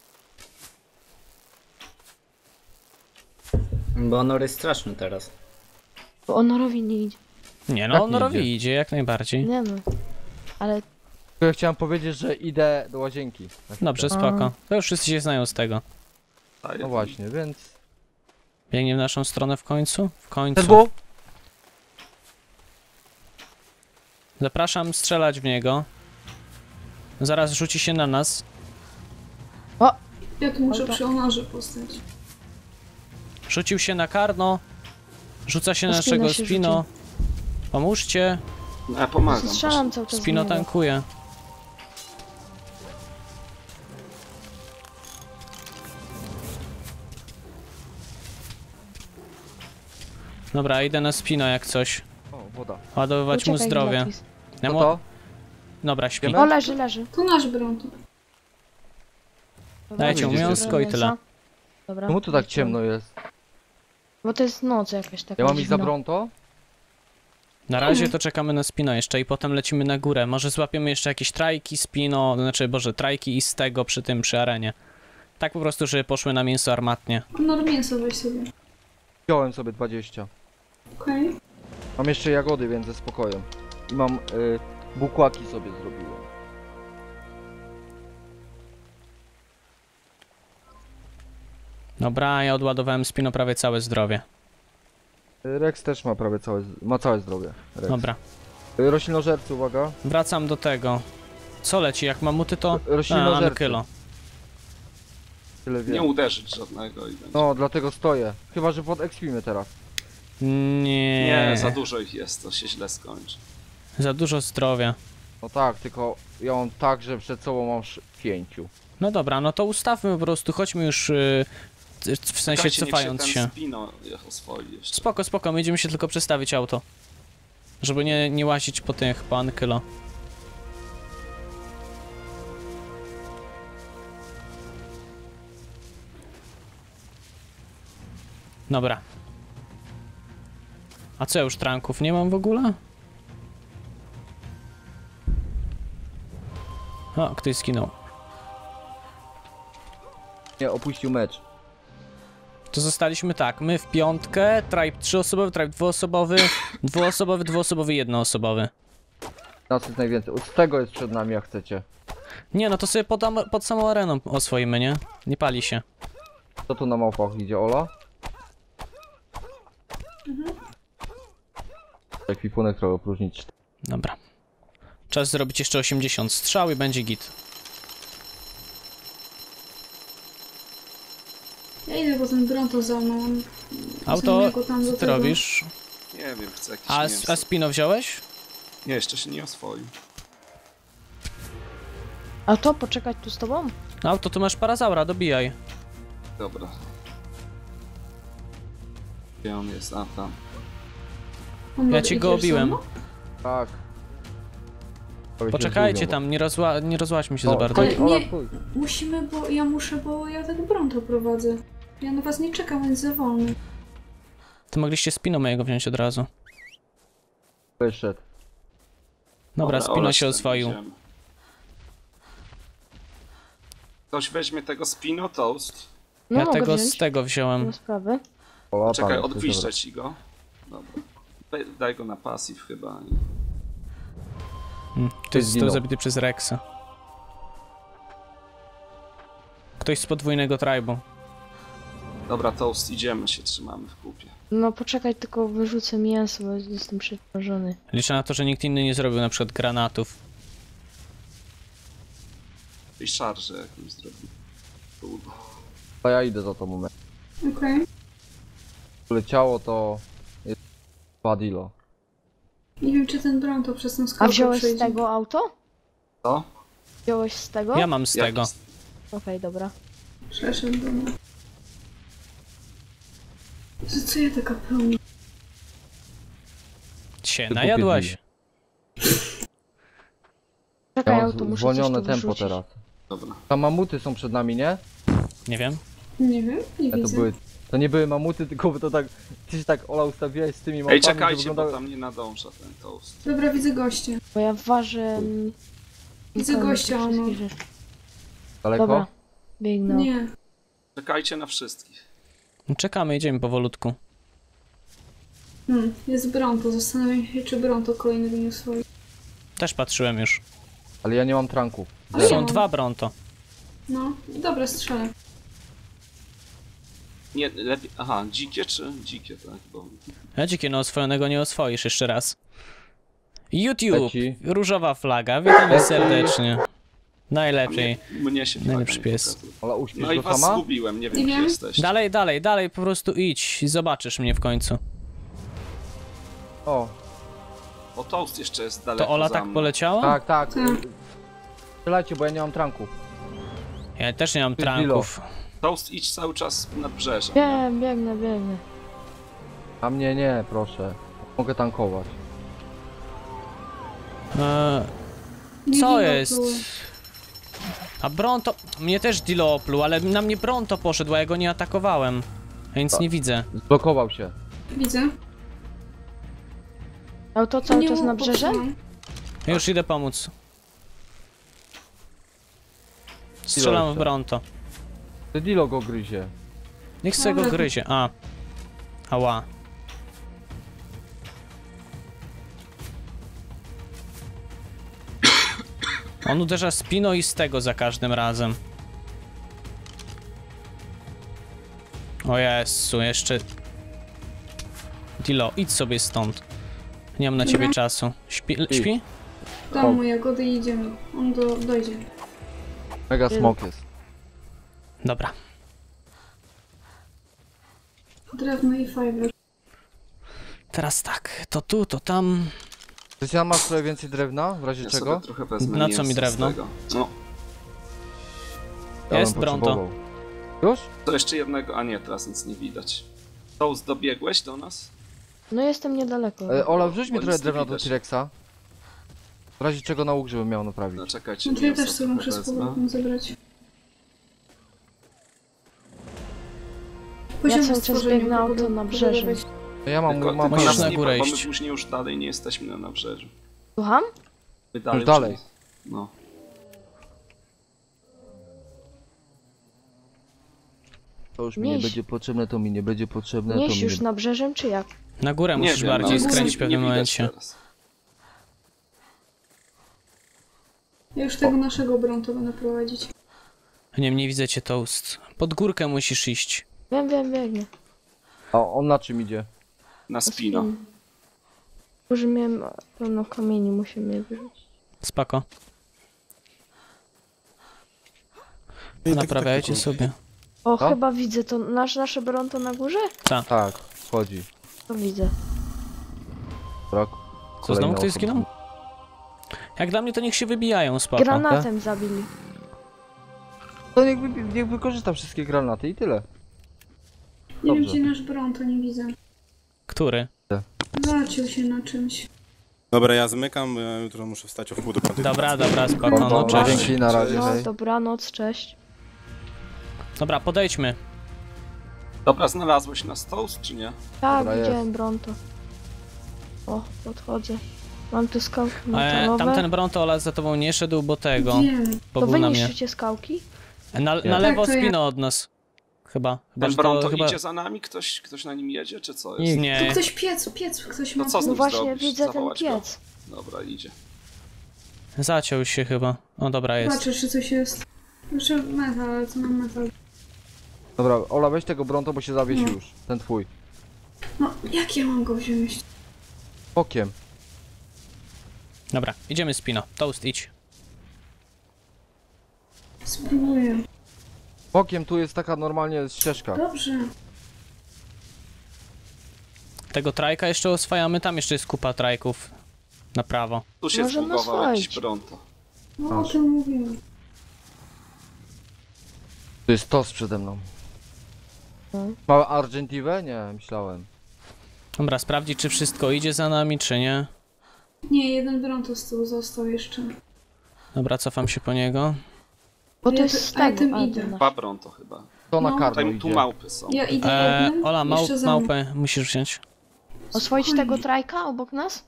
Bo honor jest straszny teraz. Bo honorowi nie idzie. Nie no, Jak nie honorowi idzie? idzie, jak najbardziej. Nie no. Ale Tylko ja chciałem powiedzieć, że idę do łazienki. Na chwilę. Dobrze, spoko. To już wszyscy się znają z tego. Daję No tam. właśnie, więc... Biegnie w naszą stronę w końcu? W końcu. Tesbu? Zapraszam strzelać w niego. Zaraz rzuci się na nas. Ja tu muszę Dobra. przy onorze postać. Rzucił się na karno. Rzuca się na Na Spino naszego się Spino. Pomóżcie. No, ja pomagam. strzelam cały czas w Spino niego. tankuje. Dobra, idę na Spino jak coś. O, woda. Ładowywać mu Uciekaj, zdrowie. Gilatis. Ja Co mu... to? Dobra, śpi. Idziemy? O, leży, leży. To nasz Bronto. Dobra, Dajcie mu bierzemy mięsko i tyle. mięsa. Dobra. Czemu tu tak lecimy. ciemno jest? Bo to jest noc jakaś taka Ja mam iść za dziwna. Bronto? Na razie to czekamy na Spino jeszcze i potem lecimy na górę. Może złapiemy jeszcze jakieś trajki, Spino, znaczy, boże, trajki i z tego przy tym, przy arenie. Tak po prostu, żeby poszły na mięso armatnie. Honor mięso weź sobie. Wziąłem sobie dwadzieścia. Okej. Mam jeszcze jagody, więc ze spokojem. I mam y, bukłaki sobie zrobiłem. Dobra, ja odładowałem Spino prawie całe zdrowie. Y, Rex też ma prawie całe, ma całe zdrowie. Rex. Dobra, Y, roślinożercy, uwaga. wracam do tego. Co leci? Jak mamuty to... R- A, roślinożercy. Ankylo. Tyle Nie wiem. uderzyć żadnego i będzie. No, dlatego stoję. Chyba, że podekspimy teraz. Nie. Nie, za dużo ich jest, to się źle skończy. Za dużo zdrowia. No tak, tylko ja mam tak, że przed sobą mam sz- pięciu. No dobra, no to ustawmy po prostu, chodźmy już yy, w sensie Czekajcie, cofając niech się. ten Spino oswoi jeszcze. Spoko, spoko, my idziemy się tylko przestawić auto. Żeby nie, nie łazić po tych, po Ankylo. Dobra. A co, ja już tranków nie mam w ogóle? O, ktoś skinął. Nie, opuścił mecz. To zostaliśmy tak, my w piątkę, tribe trzyosobowy, tribe dwuosobowy, dwuosobowy, dwuosobowy, jednoosobowy. Nas jest najwięcej. Od tego jest przed nami, jak chcecie. Nie, no to sobie pod, am- pod samą areną oswoimy, nie? Nie pali się. Co tu na małpach idzie, Ola? Mhm. Ekwipunek trzeba opróżnić. Dobra. Czas zrobić jeszcze osiemdziesiąt strzał i będzie git. Ja idę, bo ten Bronto za mną. Auto, Zajmę go tam do co ty tego. robisz? Nie wiem, chcę jakiś A, mięso. a Spino wziąłeś? Nie, jeszcze się nie oswoił. A to poczekać tu z tobą? Auto, tu masz parazaura, dobijaj. Dobra. Gdzie on jest? A, tam. On Ja ma- ci idziesz go za obiłem. mną? Tak. To się Poczekajcie zgubią, tam, nie, rozła nie rozłaźmy się bo- za O, bardzo. stój, Ale Ola, nie- stój. Musimy, bo ja muszę, bo ja tak Bronto prowadzę. Ja na was nie czekam, więc za wolny. To mogliście Spino mojego wziąć od razu. Wyszedł. Dobra, Spino Ola, się tam oswoił. idziemy. Ktoś weźmie tego Spino Toast. No Ja mogę tego wziąć. z tego wziąłem. Nie sprawy. Ola, tam Czekaj, jest, odgwiżdżę dobra. ci go. Dobra. Daj, daj go na pasyw chyba. Hmm, to jest zginął. to zabity przez Rexa. Ktoś z podwójnego tribu. Dobra, Toast, idziemy, się trzymamy w kupie. No poczekaj, tylko wyrzucę mięso, bo jestem przeciążony. Liczę na to, że nikt inny nie zrobił na przykład granatów. I szarżę jakąś zrobił. Kurde. To ja idę za to moment. Okej. Leciało to... jest Padilo. Nie wiem, czy ten Bronto przez tą A skałkę wziąłeś przejdzie. z tego auto? Co? Wziąłeś z tego? Ja mam z Jak tego. jest? Okej, dobra. Przeszedł do mnie. Za co ja taka pełna? Się Ty najadłaś. Czekaj, Ja auto, mam muszę coś zwolnione tu tempo wyrzucić. teraz. Dobra. Tam mamuty są przed nami, nie? Nie wiem. Nie wiem, nie Ja to widzę. były... To nie były mamuty, tylko to tak... Ty się tak, Ola, ustawiłaś z tymi małpami, Ej, czekajcie, że bo wyglądały... tam nie nadąża ten Toast. Dobra, widzę goście. Bo ja ważę... mm, Widzę pełno gościa, tych ono. wszystkich rzeczy. Daleko? Dobra, biegnę. Nie. Czekajcie na wszystkich. Czekamy, idziemy powolutku. Hmm, jest Bronto. Zastanawiam się, czy Bronto kolejnego nie oswoi. Też patrzyłem już. Ale ja nie mam tranków. Ale ja Są mam. dwa Bronto. No, dobra, strzelę. Nie, lepiej... Aha, dzikie czy? Dzikie, tak, bo... A dzikie, no oswojonego nie oswoisz jeszcze raz. YouTube, Leci. różowa flaga, witamy Leci. serdecznie. Najlepiej. Mnie, mnie się flaga Najlepszy nie pies. pokazuje. Ola, uśpisz No i go was sama? zgubiłem, nie wiem, Nie gdzie wiem. jesteście. Dalej, dalej, dalej, po prostu idź i zobaczysz mnie w końcu. O, O, Toast jeszcze jest daleko To Ola za tak mną. poleciała? tak, tak. Tak. Strzelajcie, bo ja nie mam tranków. Ja też nie mam Ty, Dilo. tranków. Toast, idź cały czas nad brzeżem. Wiem, biegnę, biegnę. A mnie nie, proszę. Mogę tankować. Eee, Nie co wiem, jest? opluły. A Bronto... Mnie też Dilo opluł, ale na mnie Bronto poszedł, a ja go nie atakowałem. Więc nie widzę. Zblokował się. Widzę. Auto cały Nie czas na potrzymam. brzeże? Ja już idę pomóc. Strzelam w jeszcze. Bronto. Ty Dilo go gryzie. Niech se go Dobra. gryzie. A. Ała. On uderza Spino i z tego za każdym razem. O Jezu, jeszcze... Dilo, idź sobie stąd. Nie mam na ciebie Dobra. czasu. Śpi? Śpi? Dam mu jagody i idziemy. On do, dojdzie. Mega smok jest. Dobra. Drewno i fiber. Teraz tak, to tu, to tam. Krystian, masz trochę więcej drewna, w razie Ja czego? sobie trochę wezmę Na co mięsa mi z drewno? tego. No, Ja Jest bym Bronto. potrzebował. Już? to jeszcze jednego, a nie, teraz nic nie widać. Toast, dobiegłeś do nas? No jestem niedaleko. E, Ola, wrzuć mi Bo trochę nic nie drewna do widać. T-Rexa. W razie czego na łuk, żebym miał naprawić. No czekajcie, No to ja mięso też sobie trochę muszę z wezmę. powrotem zebrać. Ja Poziom cały czas stworzenia biegnę mogę auto na brzeże. budować. Ja mam, Tylko, mam tylko Musisz nas na nie, górę bo my iść. później już dalej nie jesteśmy na nabrzeżu. Słucham? My dalej. dalej. przed- No. To już mi nie Nieś. będzie potrzebne, to mi nie będzie potrzebne, to Nieś mi już nie... nabrzeżem, czy jak? Na górę Nie musisz wiem, bardziej no, skręcić w nie pewnym widać momencie. teraz. Ja już tego naszego Bronto będę prowadzić. Nie, nie widzę cię, Toast. Pod górkę musisz iść. Wiem, wiem, biegnę. A on na czym idzie? Na spino. Może miałem pełno kamieni, musimy je wyrzucić. Spoko. tak, Naprawiajcie sobie. O, Co? chyba widzę to. Nasz, nasze Bronto na górze? Tak, wchodzi. To widzę. Brak. Co, znowu ktoś zginął? Jak dla mnie to niech się wybijają, spoko. Granatem zabili. To niech, wy, niech wykorzysta wszystkie granaty i tyle. Nie wiem, Dobrze. gdzie nasz Bronto, nie widzę. Który? Zaciął się na czymś. Dobra, ja zmykam, bo ja jutro muszę wstać o wpół do piątej. Dobra, dobra, spoko, No, no no, cześć. dzięki, na razie, No, hej. dobranoc, cześć. Dobra, podejdźmy. Dobra, znalazłeś nas toast, czy nie? Tak, Dobra, jest. widziałem Bronto. O, podchodzę. Mam tu skałki E, metalowe. tamten Bronto Ola za tobą nie szedł, bo tego, Wiem. bo To był wy na mnie. niszczycie skałki? Na, na Ja. lewo Tak, to ja. spino od nas. Chyba. Chyba, Ten że to, Bronto chyba... idzie za nami? Ktoś, ktoś na nim jedzie, czy co jest? Tu Nie. ktoś piec, piec, ktoś ma. No co z No nim właśnie, zrobić? widzę ten Zawołać go? piec. Dobra, idzie. Zaciął się chyba. O, dobra, jest. Patrzę, czy coś jest. Jeszcze metal, ale co mam metal? Dobra, Ola, weź tego Bronto, bo się zawiesi No. już. Ten twój. No, jak ja mam go wziąć? Bokiem. Dobra, idziemy spino. Toast, idź. Spróbuję. Bokiem tu jest taka normalnie ścieżka. Dobrze. Tego trajka jeszcze oswajamy, tam jeszcze jest kupa trajków. Na prawo. Tu się Może nas zbugował jakiś walić. Bronto. No o Masz. tym mówiłem. Tu jest tos przede mną. Hmm. Małe Argentivę? Nie, myślałem. Dobra, sprawdzić czy wszystko idzie za nami, czy nie. Nie, jeden Bronto z tyłu został jeszcze. Dobra, cofam się po niego. Bo to Ja jest ty- z a ja tego. tym a, to idę. nasz. Dwa Bronto chyba. To na No. karno Tutaj tu idzie. małpy są. Ja idę Eee, jednym, Ola, mał, jeszcze za mną. małpę musisz wziąć. Oswoić Spokojnie. tego trajka obok nas?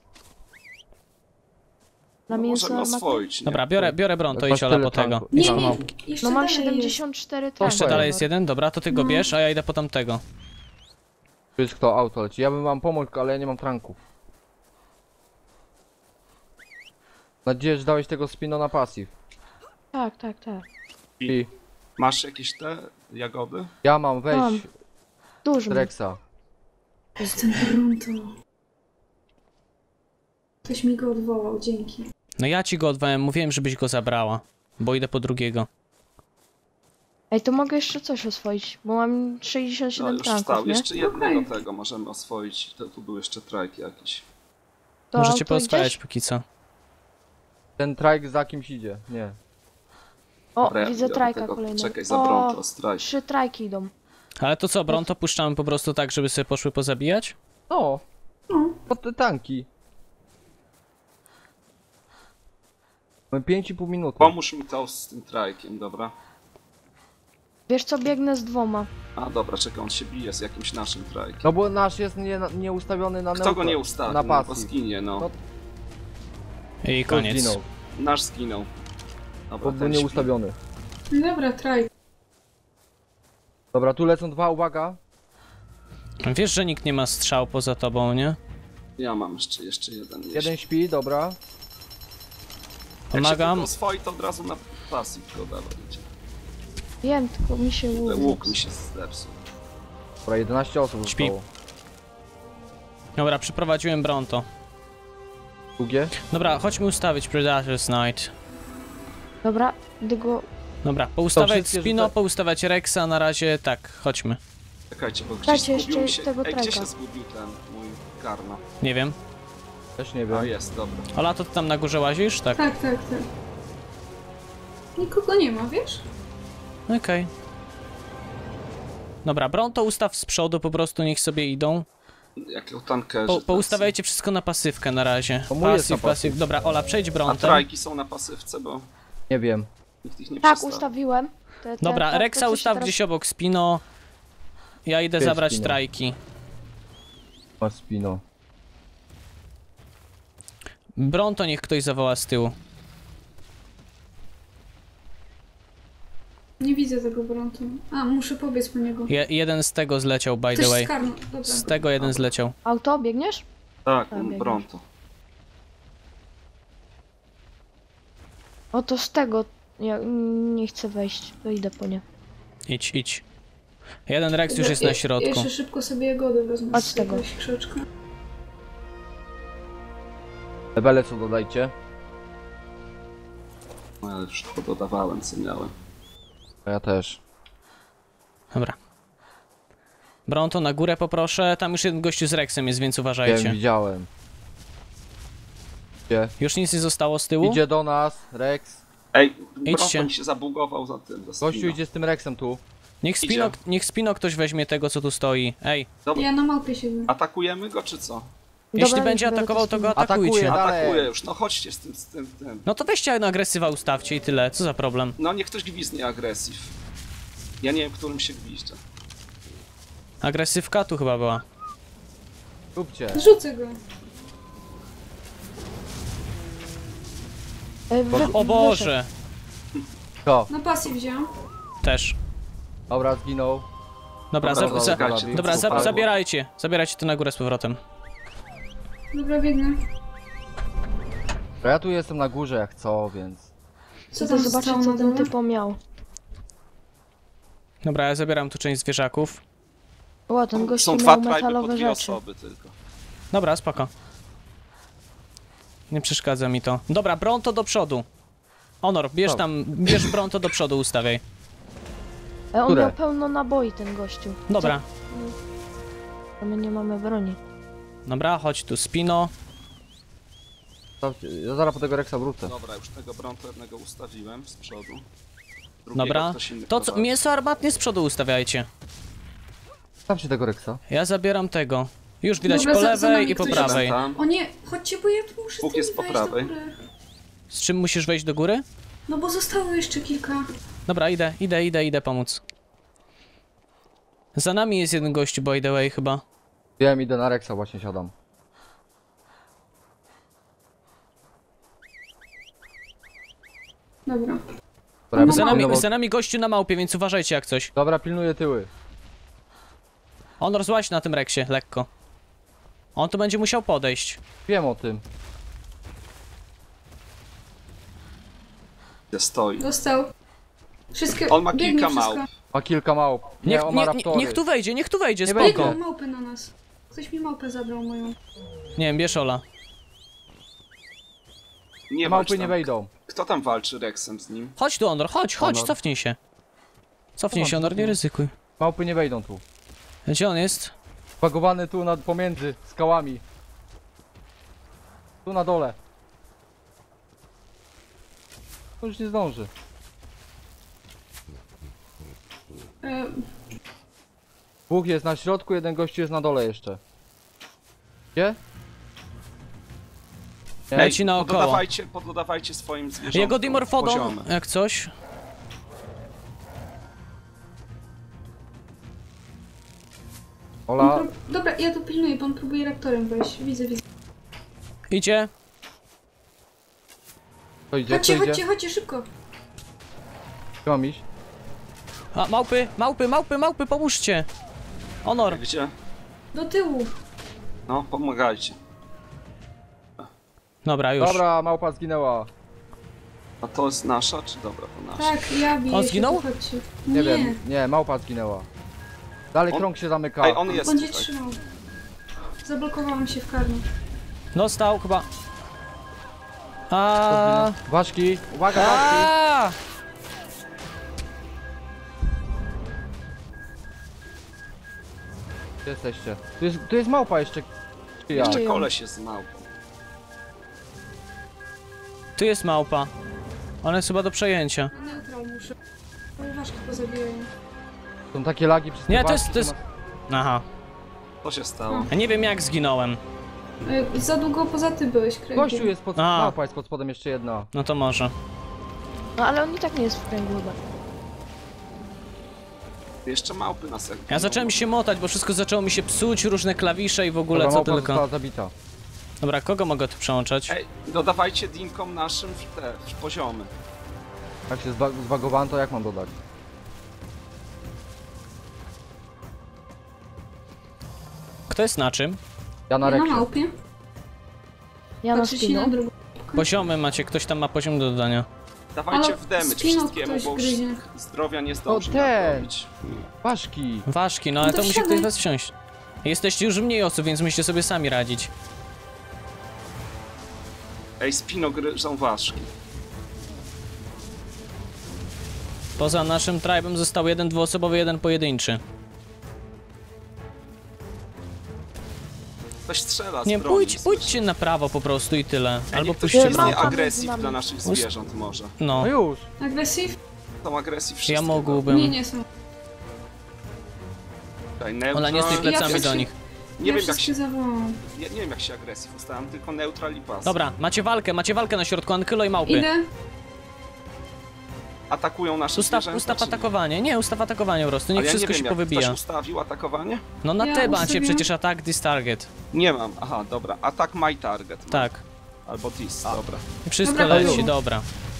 Na No, mięso możemy armatne? oswoić, nie? Dobra, biorę, biorę Bronto, Jak idź masz Ola tyle po tego. tanku. Idź Nie, po nie, małpki. jeszcze No mam dalej siedemdziesiąt cztery Jeszcze trajki. dalej jest jeden, dobra, to ty go No. bierz, a ja idę po tamtego. Tu jest kto? Auto leci. Ja bym wam pomógł, ale ja nie mam tranków. Mam nadzieję, że dałeś tego spino na pasyw. Tak, tak, tak. I Masz jakieś te jagody? ja mam, weź Mam. Duży. mam. Rexa. jest. Ten Bronto. Ktoś mi go odwołał, dzięki. No ja ci go odwałem, mówiłem, żebyś go zabrała. Bo idę po drugiego. Ej, to mogę jeszcze coś oswoić, bo mam sześćdziesiąt No siedem już tranków, stał. nie? Jeszcze jednego Okej. tego możemy oswoić. To, tu był jeszcze trajk jakiś. To Możecie auto pooswajać idziesz? póki co. Ten trajk za kimś idzie. Nie. O, Dobra, ja widzę biorę trajka tego. kolejnego. Czekaj, za O, Bronto, strajk. trzy trajki idą. Ale to co, Bronto puszczamy po prostu tak, żeby sobie poszły pozabijać? No, No, pod te tanki. Mamy pięć i pół minuty. Pomóż mi to z tym trajkiem, dobra? Wiesz co, biegnę z dwoma. A dobra, czekaj, on się bije z jakimś naszym trajkiem. No bo nasz jest nie, nie ustawiony na Kto neutral, go nie ustawił? Na No, bo pasji. zginie, no. No, I Kto koniec. zginął, Nasz zginął. bo Dobra, był ten nie śpi. ustawiony. no dobra, traj. Dobra, tu lecą dwa, uwaga. Wiesz, że nikt nie ma strzał poza tobą, nie? Ja mam jeszcze, jeszcze jeden. Jeden śpi, dobra. Pomagam. Jak się swoi, to od razu na pasji go dawajcie. Wiem, tylko mi się łuk. Łuk mi się zepsuł. Dobra, jedenaście osób Śpi. zostało. Dobra, przyprowadziłem Bronto. Drugie? Dobra, chodźmy ustawić Predator's Night. Dobra, idę go... Dobra, poustawiać wszystkie Spino, rzucę- poustawiać Rexa, na razie tak, chodźmy. Czekajcie, bo gdzieś Dajcie zgubił jeszcze mi się... tego Ej, gdzie trajka. się zgubił ten mój Garna? Nie wiem. Też nie A wiem. jest, dobra. Ola, to ty tam na górze łazisz? Tak. Tak, tak, tak. Nikogo nie ma, wiesz? Okej. Dobra, Bronto ustaw z przodu, po prostu niech sobie idą. Jakie tankerzy. Po, poustawiajcie wszystko na pasywkę na razie. To mój jest Pasyw, na pasyw. Dobra, Ola, przejdź A Brontem. trajki są na pasywce, bo Nie wiem. nikt ich nie Tak, przestawi. ustawiłem. Te, te, Dobra, te, Rexa to, co się ustaw teraz- gdzieś obok Spino. Ja idę Gdzie jest zabrać Spino? trajki. Ma spino. Bronto niech ktoś zawoła z tyłu. Nie widzę tego Brontu. A, muszę pobiec po niego. Je, jeden z tego zleciał, by the Też way. z karną. Dobra. Z tego jeden zleciał. Auto, biegniesz? Tak, A, biegniesz. Bronto. O, to z tego. Ja nie chcę wejść, to idę po nie. Idź, idź. Jeden Rex już jest Je- na środku. Jeszcze szybko sobie jagody wezmę Chodź z z tego. jakiegoś krzaczka. Lebele co dodajcie? No ja już pododawałem, co miałem. A ja też. Dobra. Bronto na górę poproszę. Tam już jeden gościu z Rexem jest, więc Wiem, uważajcie. widziałem. Gdzie? Już nic nie zostało z tyłu? Idzie do nas, Rex. Ej, Idźcie. Bronto mi się zabugował za tym. Za Gościu Spino. idzie z tym Rexem tu. Niech Spino, Idzie. niech Spino ktoś weźmie tego, co tu stoi. Ej, Dobra. Ja na małpie siedzę. Atakujemy go, czy co? jeśli Dobra, będzie biorę atakował, to go spina. atakujcie. Atakuje. Dalej. Atakuję już, no chodźcie z tym, z tym, tym. No to weźcie na agresywa ustawcie i tyle. Co za problem? No niech ktoś gwizdnie agresyw. Ja nie wiem, którym się gwizdza. Agresywka tu chyba była. Róbcie. Rzucę go. E, wy, O Boże! Co? Na pasję wziąłem. Też. Dobra, zginął. Dobra, Dobra, za, za, czekajcie, dobra to za, upadło. zabierajcie. Zabierajcie to na górę z powrotem. Dobra, biegnę. To ja tu jestem na górze jak co, więc... Co Chcę tam zobaczyć, zostało co na ten dole? typo miał. Dobra, ja zabieram tu część zwierzaków. O, ten gościu Są dwa miał trajby po metalowe dwie rzeczy. osoby tylko. Dobra, spoko. Nie przeszkadza mi to. Dobra, Bronto do przodu. Honor, bierz Dobra. tam, bierz Bronto do przodu, ustawiaj. E, on Które? miał pełno naboi, ten gościu. Dobra, A my nie mamy broni. dobra, chodź tu, Spino. Stawcie- Ja zaraz po tego Rexa wrócę. Dobra, już tego Bronto jednego ustawiłem z przodu. Drugiego Dobra. ktoś inny To co, prowadzi. mięso armatnie z przodu ustawiajcie. Stawcie tego Rexa. Ja zabieram tego. Już widać Dobra, po za- za lewej nami i po ktoś prawej. Tam. O nie, chodźcie, bo ja tu muszę Bóg z tym jest po wejść prawej. do góry. Z czym musisz wejść do góry? No bo zostało jeszcze kilka. Dobra, idę, idę, idę, idę pomóc. Za nami jest jeden gościu, by the way, chyba. Wiem, idę na Rexa, właśnie siadam. Dobra. Dobra, No, Za no, nami, pilnował- za nami gościu na małpie, więc uważajcie jak coś. Dobra, pilnuję tyły. On rozłaź na tym reksie, lekko. On tu będzie musiał podejść. Wiem o tym. Gdzie stoi. Dostał. Wszystkie... On ma biegnie kilka wszystko. małp. Ma kilka małp. Nie, Niech, on ma nie, nie, raptory. niech tu wejdzie, niech tu wejdzie, Nie spoko. wejdzie. Biegną małpy na nas. Ktoś mi małpę zabrał moją. Nie wiem, bierz Ola. Nie walcz Małpy nie tam. wejdą. Kto tam walczy Rexem z nim? Chodź tu, Honor, chodź, chodź, Honor. cofnij się. Cofnij Chodź, się, Honor, nie cofnij. ryzykuj. Małpy nie wejdą tu. Gdzie on jest? Bagowany tu nad, pomiędzy skałami. Tu na dole. To już nie zdąży. E, Dwóch jest na środku, jeden gościu jest na dole jeszcze. Gdzie? Nie. Leci naokoło. Pododawajcie, pododawajcie swoim zwierzątom Jego dimorfodon, poziomy. jak coś. Ola, on pró- Dobra, ja to pilnuję, bo on próbuje reaktorem wejść. Widzę, widzę. Idzie. to idzie, to Chodźcie, idzie. chodźcie, chodźcie, szybko. Gdzie mam iść? A, małpy, małpy, małpy, małpy, pomóżcie. Honor. Gdzie? Do tyłu. No, pomagajcie. Dobra, już. Dobra, małpa zginęła. A to jest nasza, czy dobra, to nasza? Tak, ja biję On się, zginął? tu chodźcie. Nie, Nie, wiem, nie, małpa zginęła. Dalej On- krąg się zamyka. Ej, on jest on cię tutaj. trzymał. Zablokowałam się w karmie. Dostał chyba. A. Ważki, uwaga, ważki. A. Gdzie jesteście? Tu jest, tu jest małpa jeszcze. Ja. Jeszcze Żyją. koleś jest z małpą. Tu jest małpa. Ona jest chyba do przejęcia. Na neutral muszę. Moje ważki pozabijają. Są takie lagi przez te Nie, to jest- walki, to jest- że ma- Aha. Co się stało? Ja nie wiem jak zginąłem. E, za długo poza ty byłeś, Kręgu. Gościu jest pod... A. Małpa jest pod spodem, jeszcze jedna. No to może. No ale on i tak nie jest w kręgu chyba. Jeszcze małpy na sekund. Ja zacząłem się motać, bo wszystko zaczęło mi się psuć, różne klawisze i w ogóle Dobra, co małpa tylko. została zabita. Dobra, kogo mogę tu przełączać? Ej, dodawajcie dinkom naszym w te, w poziomy. Jak się zba- zbagowałem, to jak mam dodać? Kto jest na czym? Ja na Ja na reksie. małpie. Ja na Patrzę ci na spinu. drugą. Poziomy macie, ktoś tam ma poziom do dodania. Dawajcie Ale w damage spinał wszystkiemu, ktoś bo już gryzie. zdrowia nie zdąży ten. nadrobić. Ważki. Ważki, no ale to to musi wsiadaj. ktoś was wsiąść. Jesteście już mniej osób, więc musicie sobie sami radzić. Ej, spino gryzą ważki. Poza naszym tribem został jeden dwuosobowy, jeden pojedynczy. Ktoś strzela z Nie, broni, pójdź, słyszę. pójdźcie na prawo po prostu i tyle. Ej, Albo niech ktoś puśćcie Nie, jest broni. małpa agresji między dla nami. naszych Ust- zwierząt może. No, No już. Agresyw? Są agresji wszystkie. ja Nie, mógłbym. nie są. Tutaj neutral. Ola, nie stój plecami Ja do nich. Nie ja wiem jak wszystkie się... zawołałam. Nie, nie wiem jak się agresji ustawiam, tylko neutral i pas. Dobra, macie walkę, macie walkę na środku, Ankylo i małpy. Idę. Atakują nasze Ustaw, zwierzęta, ustaw czy nie? atakowanie. Nie, ustaw atakowanie po prostu, niech Ale ja wszystko nie wiem, się jak powybija. Ktoś ustawił atakowanie? No na Ja te macie ustawiłam. przecież attack this target. Nie mam. Aha, dobra. Attack my target. mam. Tak. Albo this, dobra. I wszystko Dobra, leci, dobra. dobra.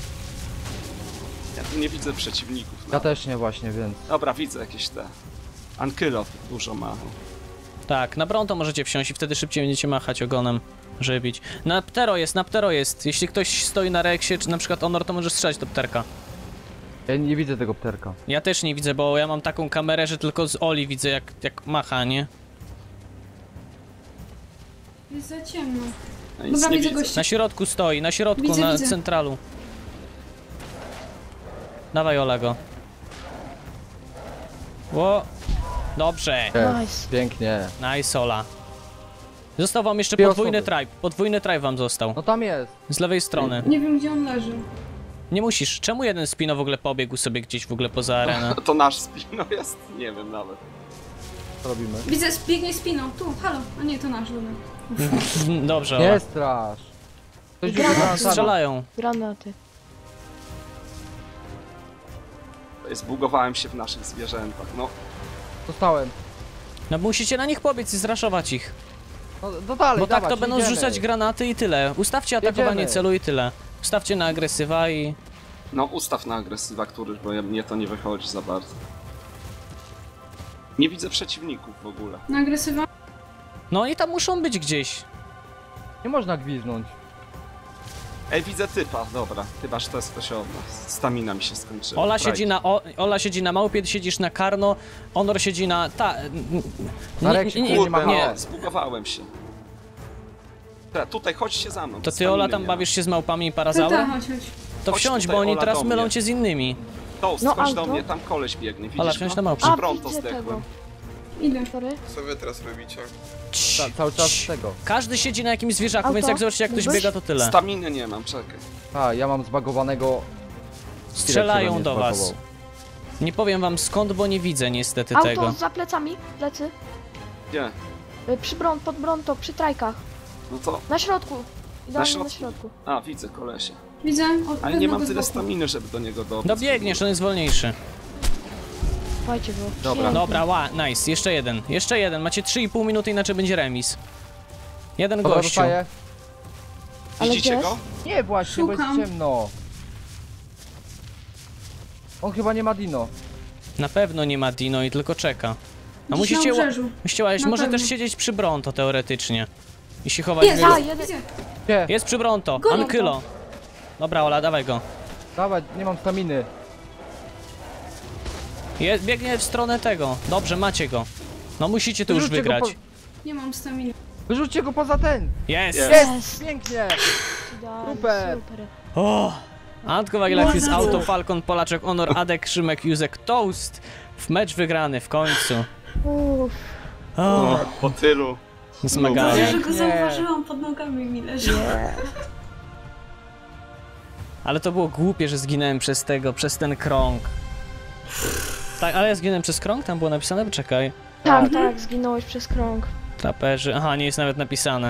Ja tu nie widzę przeciwników. Ja No. też nie właśnie, więc... Dobra, widzę jakieś te... Ankylo dużo ma. Tak, na Bronto możecie wsiąść i wtedy szybciej będziecie machać ogonem, żeby bić. Na Ptero jest, na Ptero jest. Jeśli ktoś stoi na reksie, czy na przykład Honor, to może strzelać do Pterka. Ja nie widzę tego pterka. Ja też nie widzę, bo ja mam taką kamerę, że tylko z Oli widzę jak, jak macha, nie? Jest za ciemno. Ja nic Dobra, nie widzę widzę. gościa. Na środku stoi, na środku, Widzę, na widzę. centralu. Dawaj Olego. Ło. Dobrze. Jest. Nice. Pięknie. Nice Ola. Został wam jeszcze Dwie podwójny osoby. tribe. Podwójny tribe wam został. No tam jest. Z lewej strony. Nie wiem gdzie on leży. Nie musisz. Czemu jeden spino w ogóle pobiegł sobie gdzieś w ogóle poza arenę? To nasz spino jest? Nie wiem nawet. Co robimy? Widzę, biegnie spiną. Tu, halo. A nie, to nasz, dobra. Dobrze, Ola. Nie strasz. Ktoś Gra- rzucił granatami. Strzelają. Granaty. Zbugowałem się w naszych zwierzętach. No, Dostałem. No musicie na nich pobiec i zraszować ich. No, no dalej, Bo tak dawać, to będą jedziemy. zrzucać granaty i tyle. Ustawcie atakowanie Jedziemy. celu i tyle. Ustawcie na agresywa i... no ustaw na agresywa, który, bo ja, mnie to nie wychodzi za bardzo. Nie widzę przeciwników w ogóle. Na agresywa? No i tam muszą być gdzieś. Nie można gwiznąć. Ej, widzę typa, dobra. Chyba, że to jest ktoś od nas. Stamina mi się skończyła. Ola Pride. siedzi na, o, Ola siedzi na małpie, ty siedzisz na Karno, Honor siedzi na... Ta... n- Na nie- reksie, nie, nie Kurde, ma- nie. no, zbugowałem się. Dobra, tutaj chodźcie za mną. To ty staminy Ola tam nie ma. bawisz się z małpami i Ta, parazały? ta, chodź, chodź. To Chodź wsiądź, tutaj, bo oni Ola, teraz do mylą mnie. cię z innymi. Toast, No, chodź do auto. mnie, tam koleś biegnie, widzisz Ola, go? wsiądź na małpę. Przy A, Bronto widzę zdechłem. tego. Idę. Sorry. Co wy teraz robicie? Cii, Ca cały czas cii. tego. Każdy siedzi na jakimś zwierzaku, Auto? więc jak zobaczycie jak ktoś Mógłbyś? biega, to tyle. Staminy nie mam, czekaj. A, ja mam zbagowanego... Strzelają T-Rex do mnie was. zbagował. Nie powiem wam skąd, bo nie widzę niestety Auto tego. za plecami. Plecy. Gdzie? Y, Przy bron, pod Bronto, przy trajkach. No to... Na środku. Idealnie na środku? środku. A, widzę kolesia. Widzę. O, Ale nie mam pewnego tyle z boku. staminy, żeby do niego dobiec. No biegniesz, on jest wolniejszy. Słuchajcie, bo... Dobra. pięknie. Dobra, ła, nice, jeszcze jeden, jeszcze jeden. Macie trzy i pół minuty, inaczej będzie remis. Jeden Dobra, gościu. dostaję. Ale Widzicie gdzie go? jest? Nie, właśnie, bo jest Szukam. ciemno. On chyba nie ma dino. Na pewno nie ma Dino i tylko czeka. No Gdzieś musicie, na ła- obrzeżu. musicie łazić, Na może pewno. też siedzieć przy Bronto teoretycznie. I się chować. Jest, w- A, jest, jeden. widzę. Gdzie? Jest przy Bronto, Gonią Ankylo. Dobra, Ola, dawaj go. Dawaj, nie mam staminy. Je, biegnie w stronę tego. Dobrze, macie go. No musicie to już Wyrzućcie go wygrać. Nie mam staminy. Wyrzućcie go poza ten! Jest! Jest. Jest! Pięknie! Idealnie, Super. super. O! Antko Wagilakis, Ładna Auto, rzecz. Falcon, Polaczek, Honor, Adek, Szymek, Józek, Toast. W mecz wygrany w końcu. Uff. O, Po tylu. Zmagałem. Ja że go Nie. zauważyłam, pod nogami mi leży. Ale to było głupie, że zginąłem przez tego, przez ten krąg. Tak, ale ja zginąłem przez krąg? Tam było napisane? Czekaj. Tak, tak, zginąłeś przez krąg. Traperzy. Aha, nie jest nawet napisane.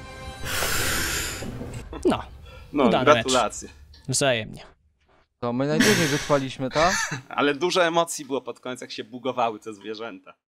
No, No, Udany mecz. gratulacje. wzajemnie. To my najdłużej wytrwaliśmy, tak? Ale dużo emocji było pod koniec, jak się bugowały te zwierzęta.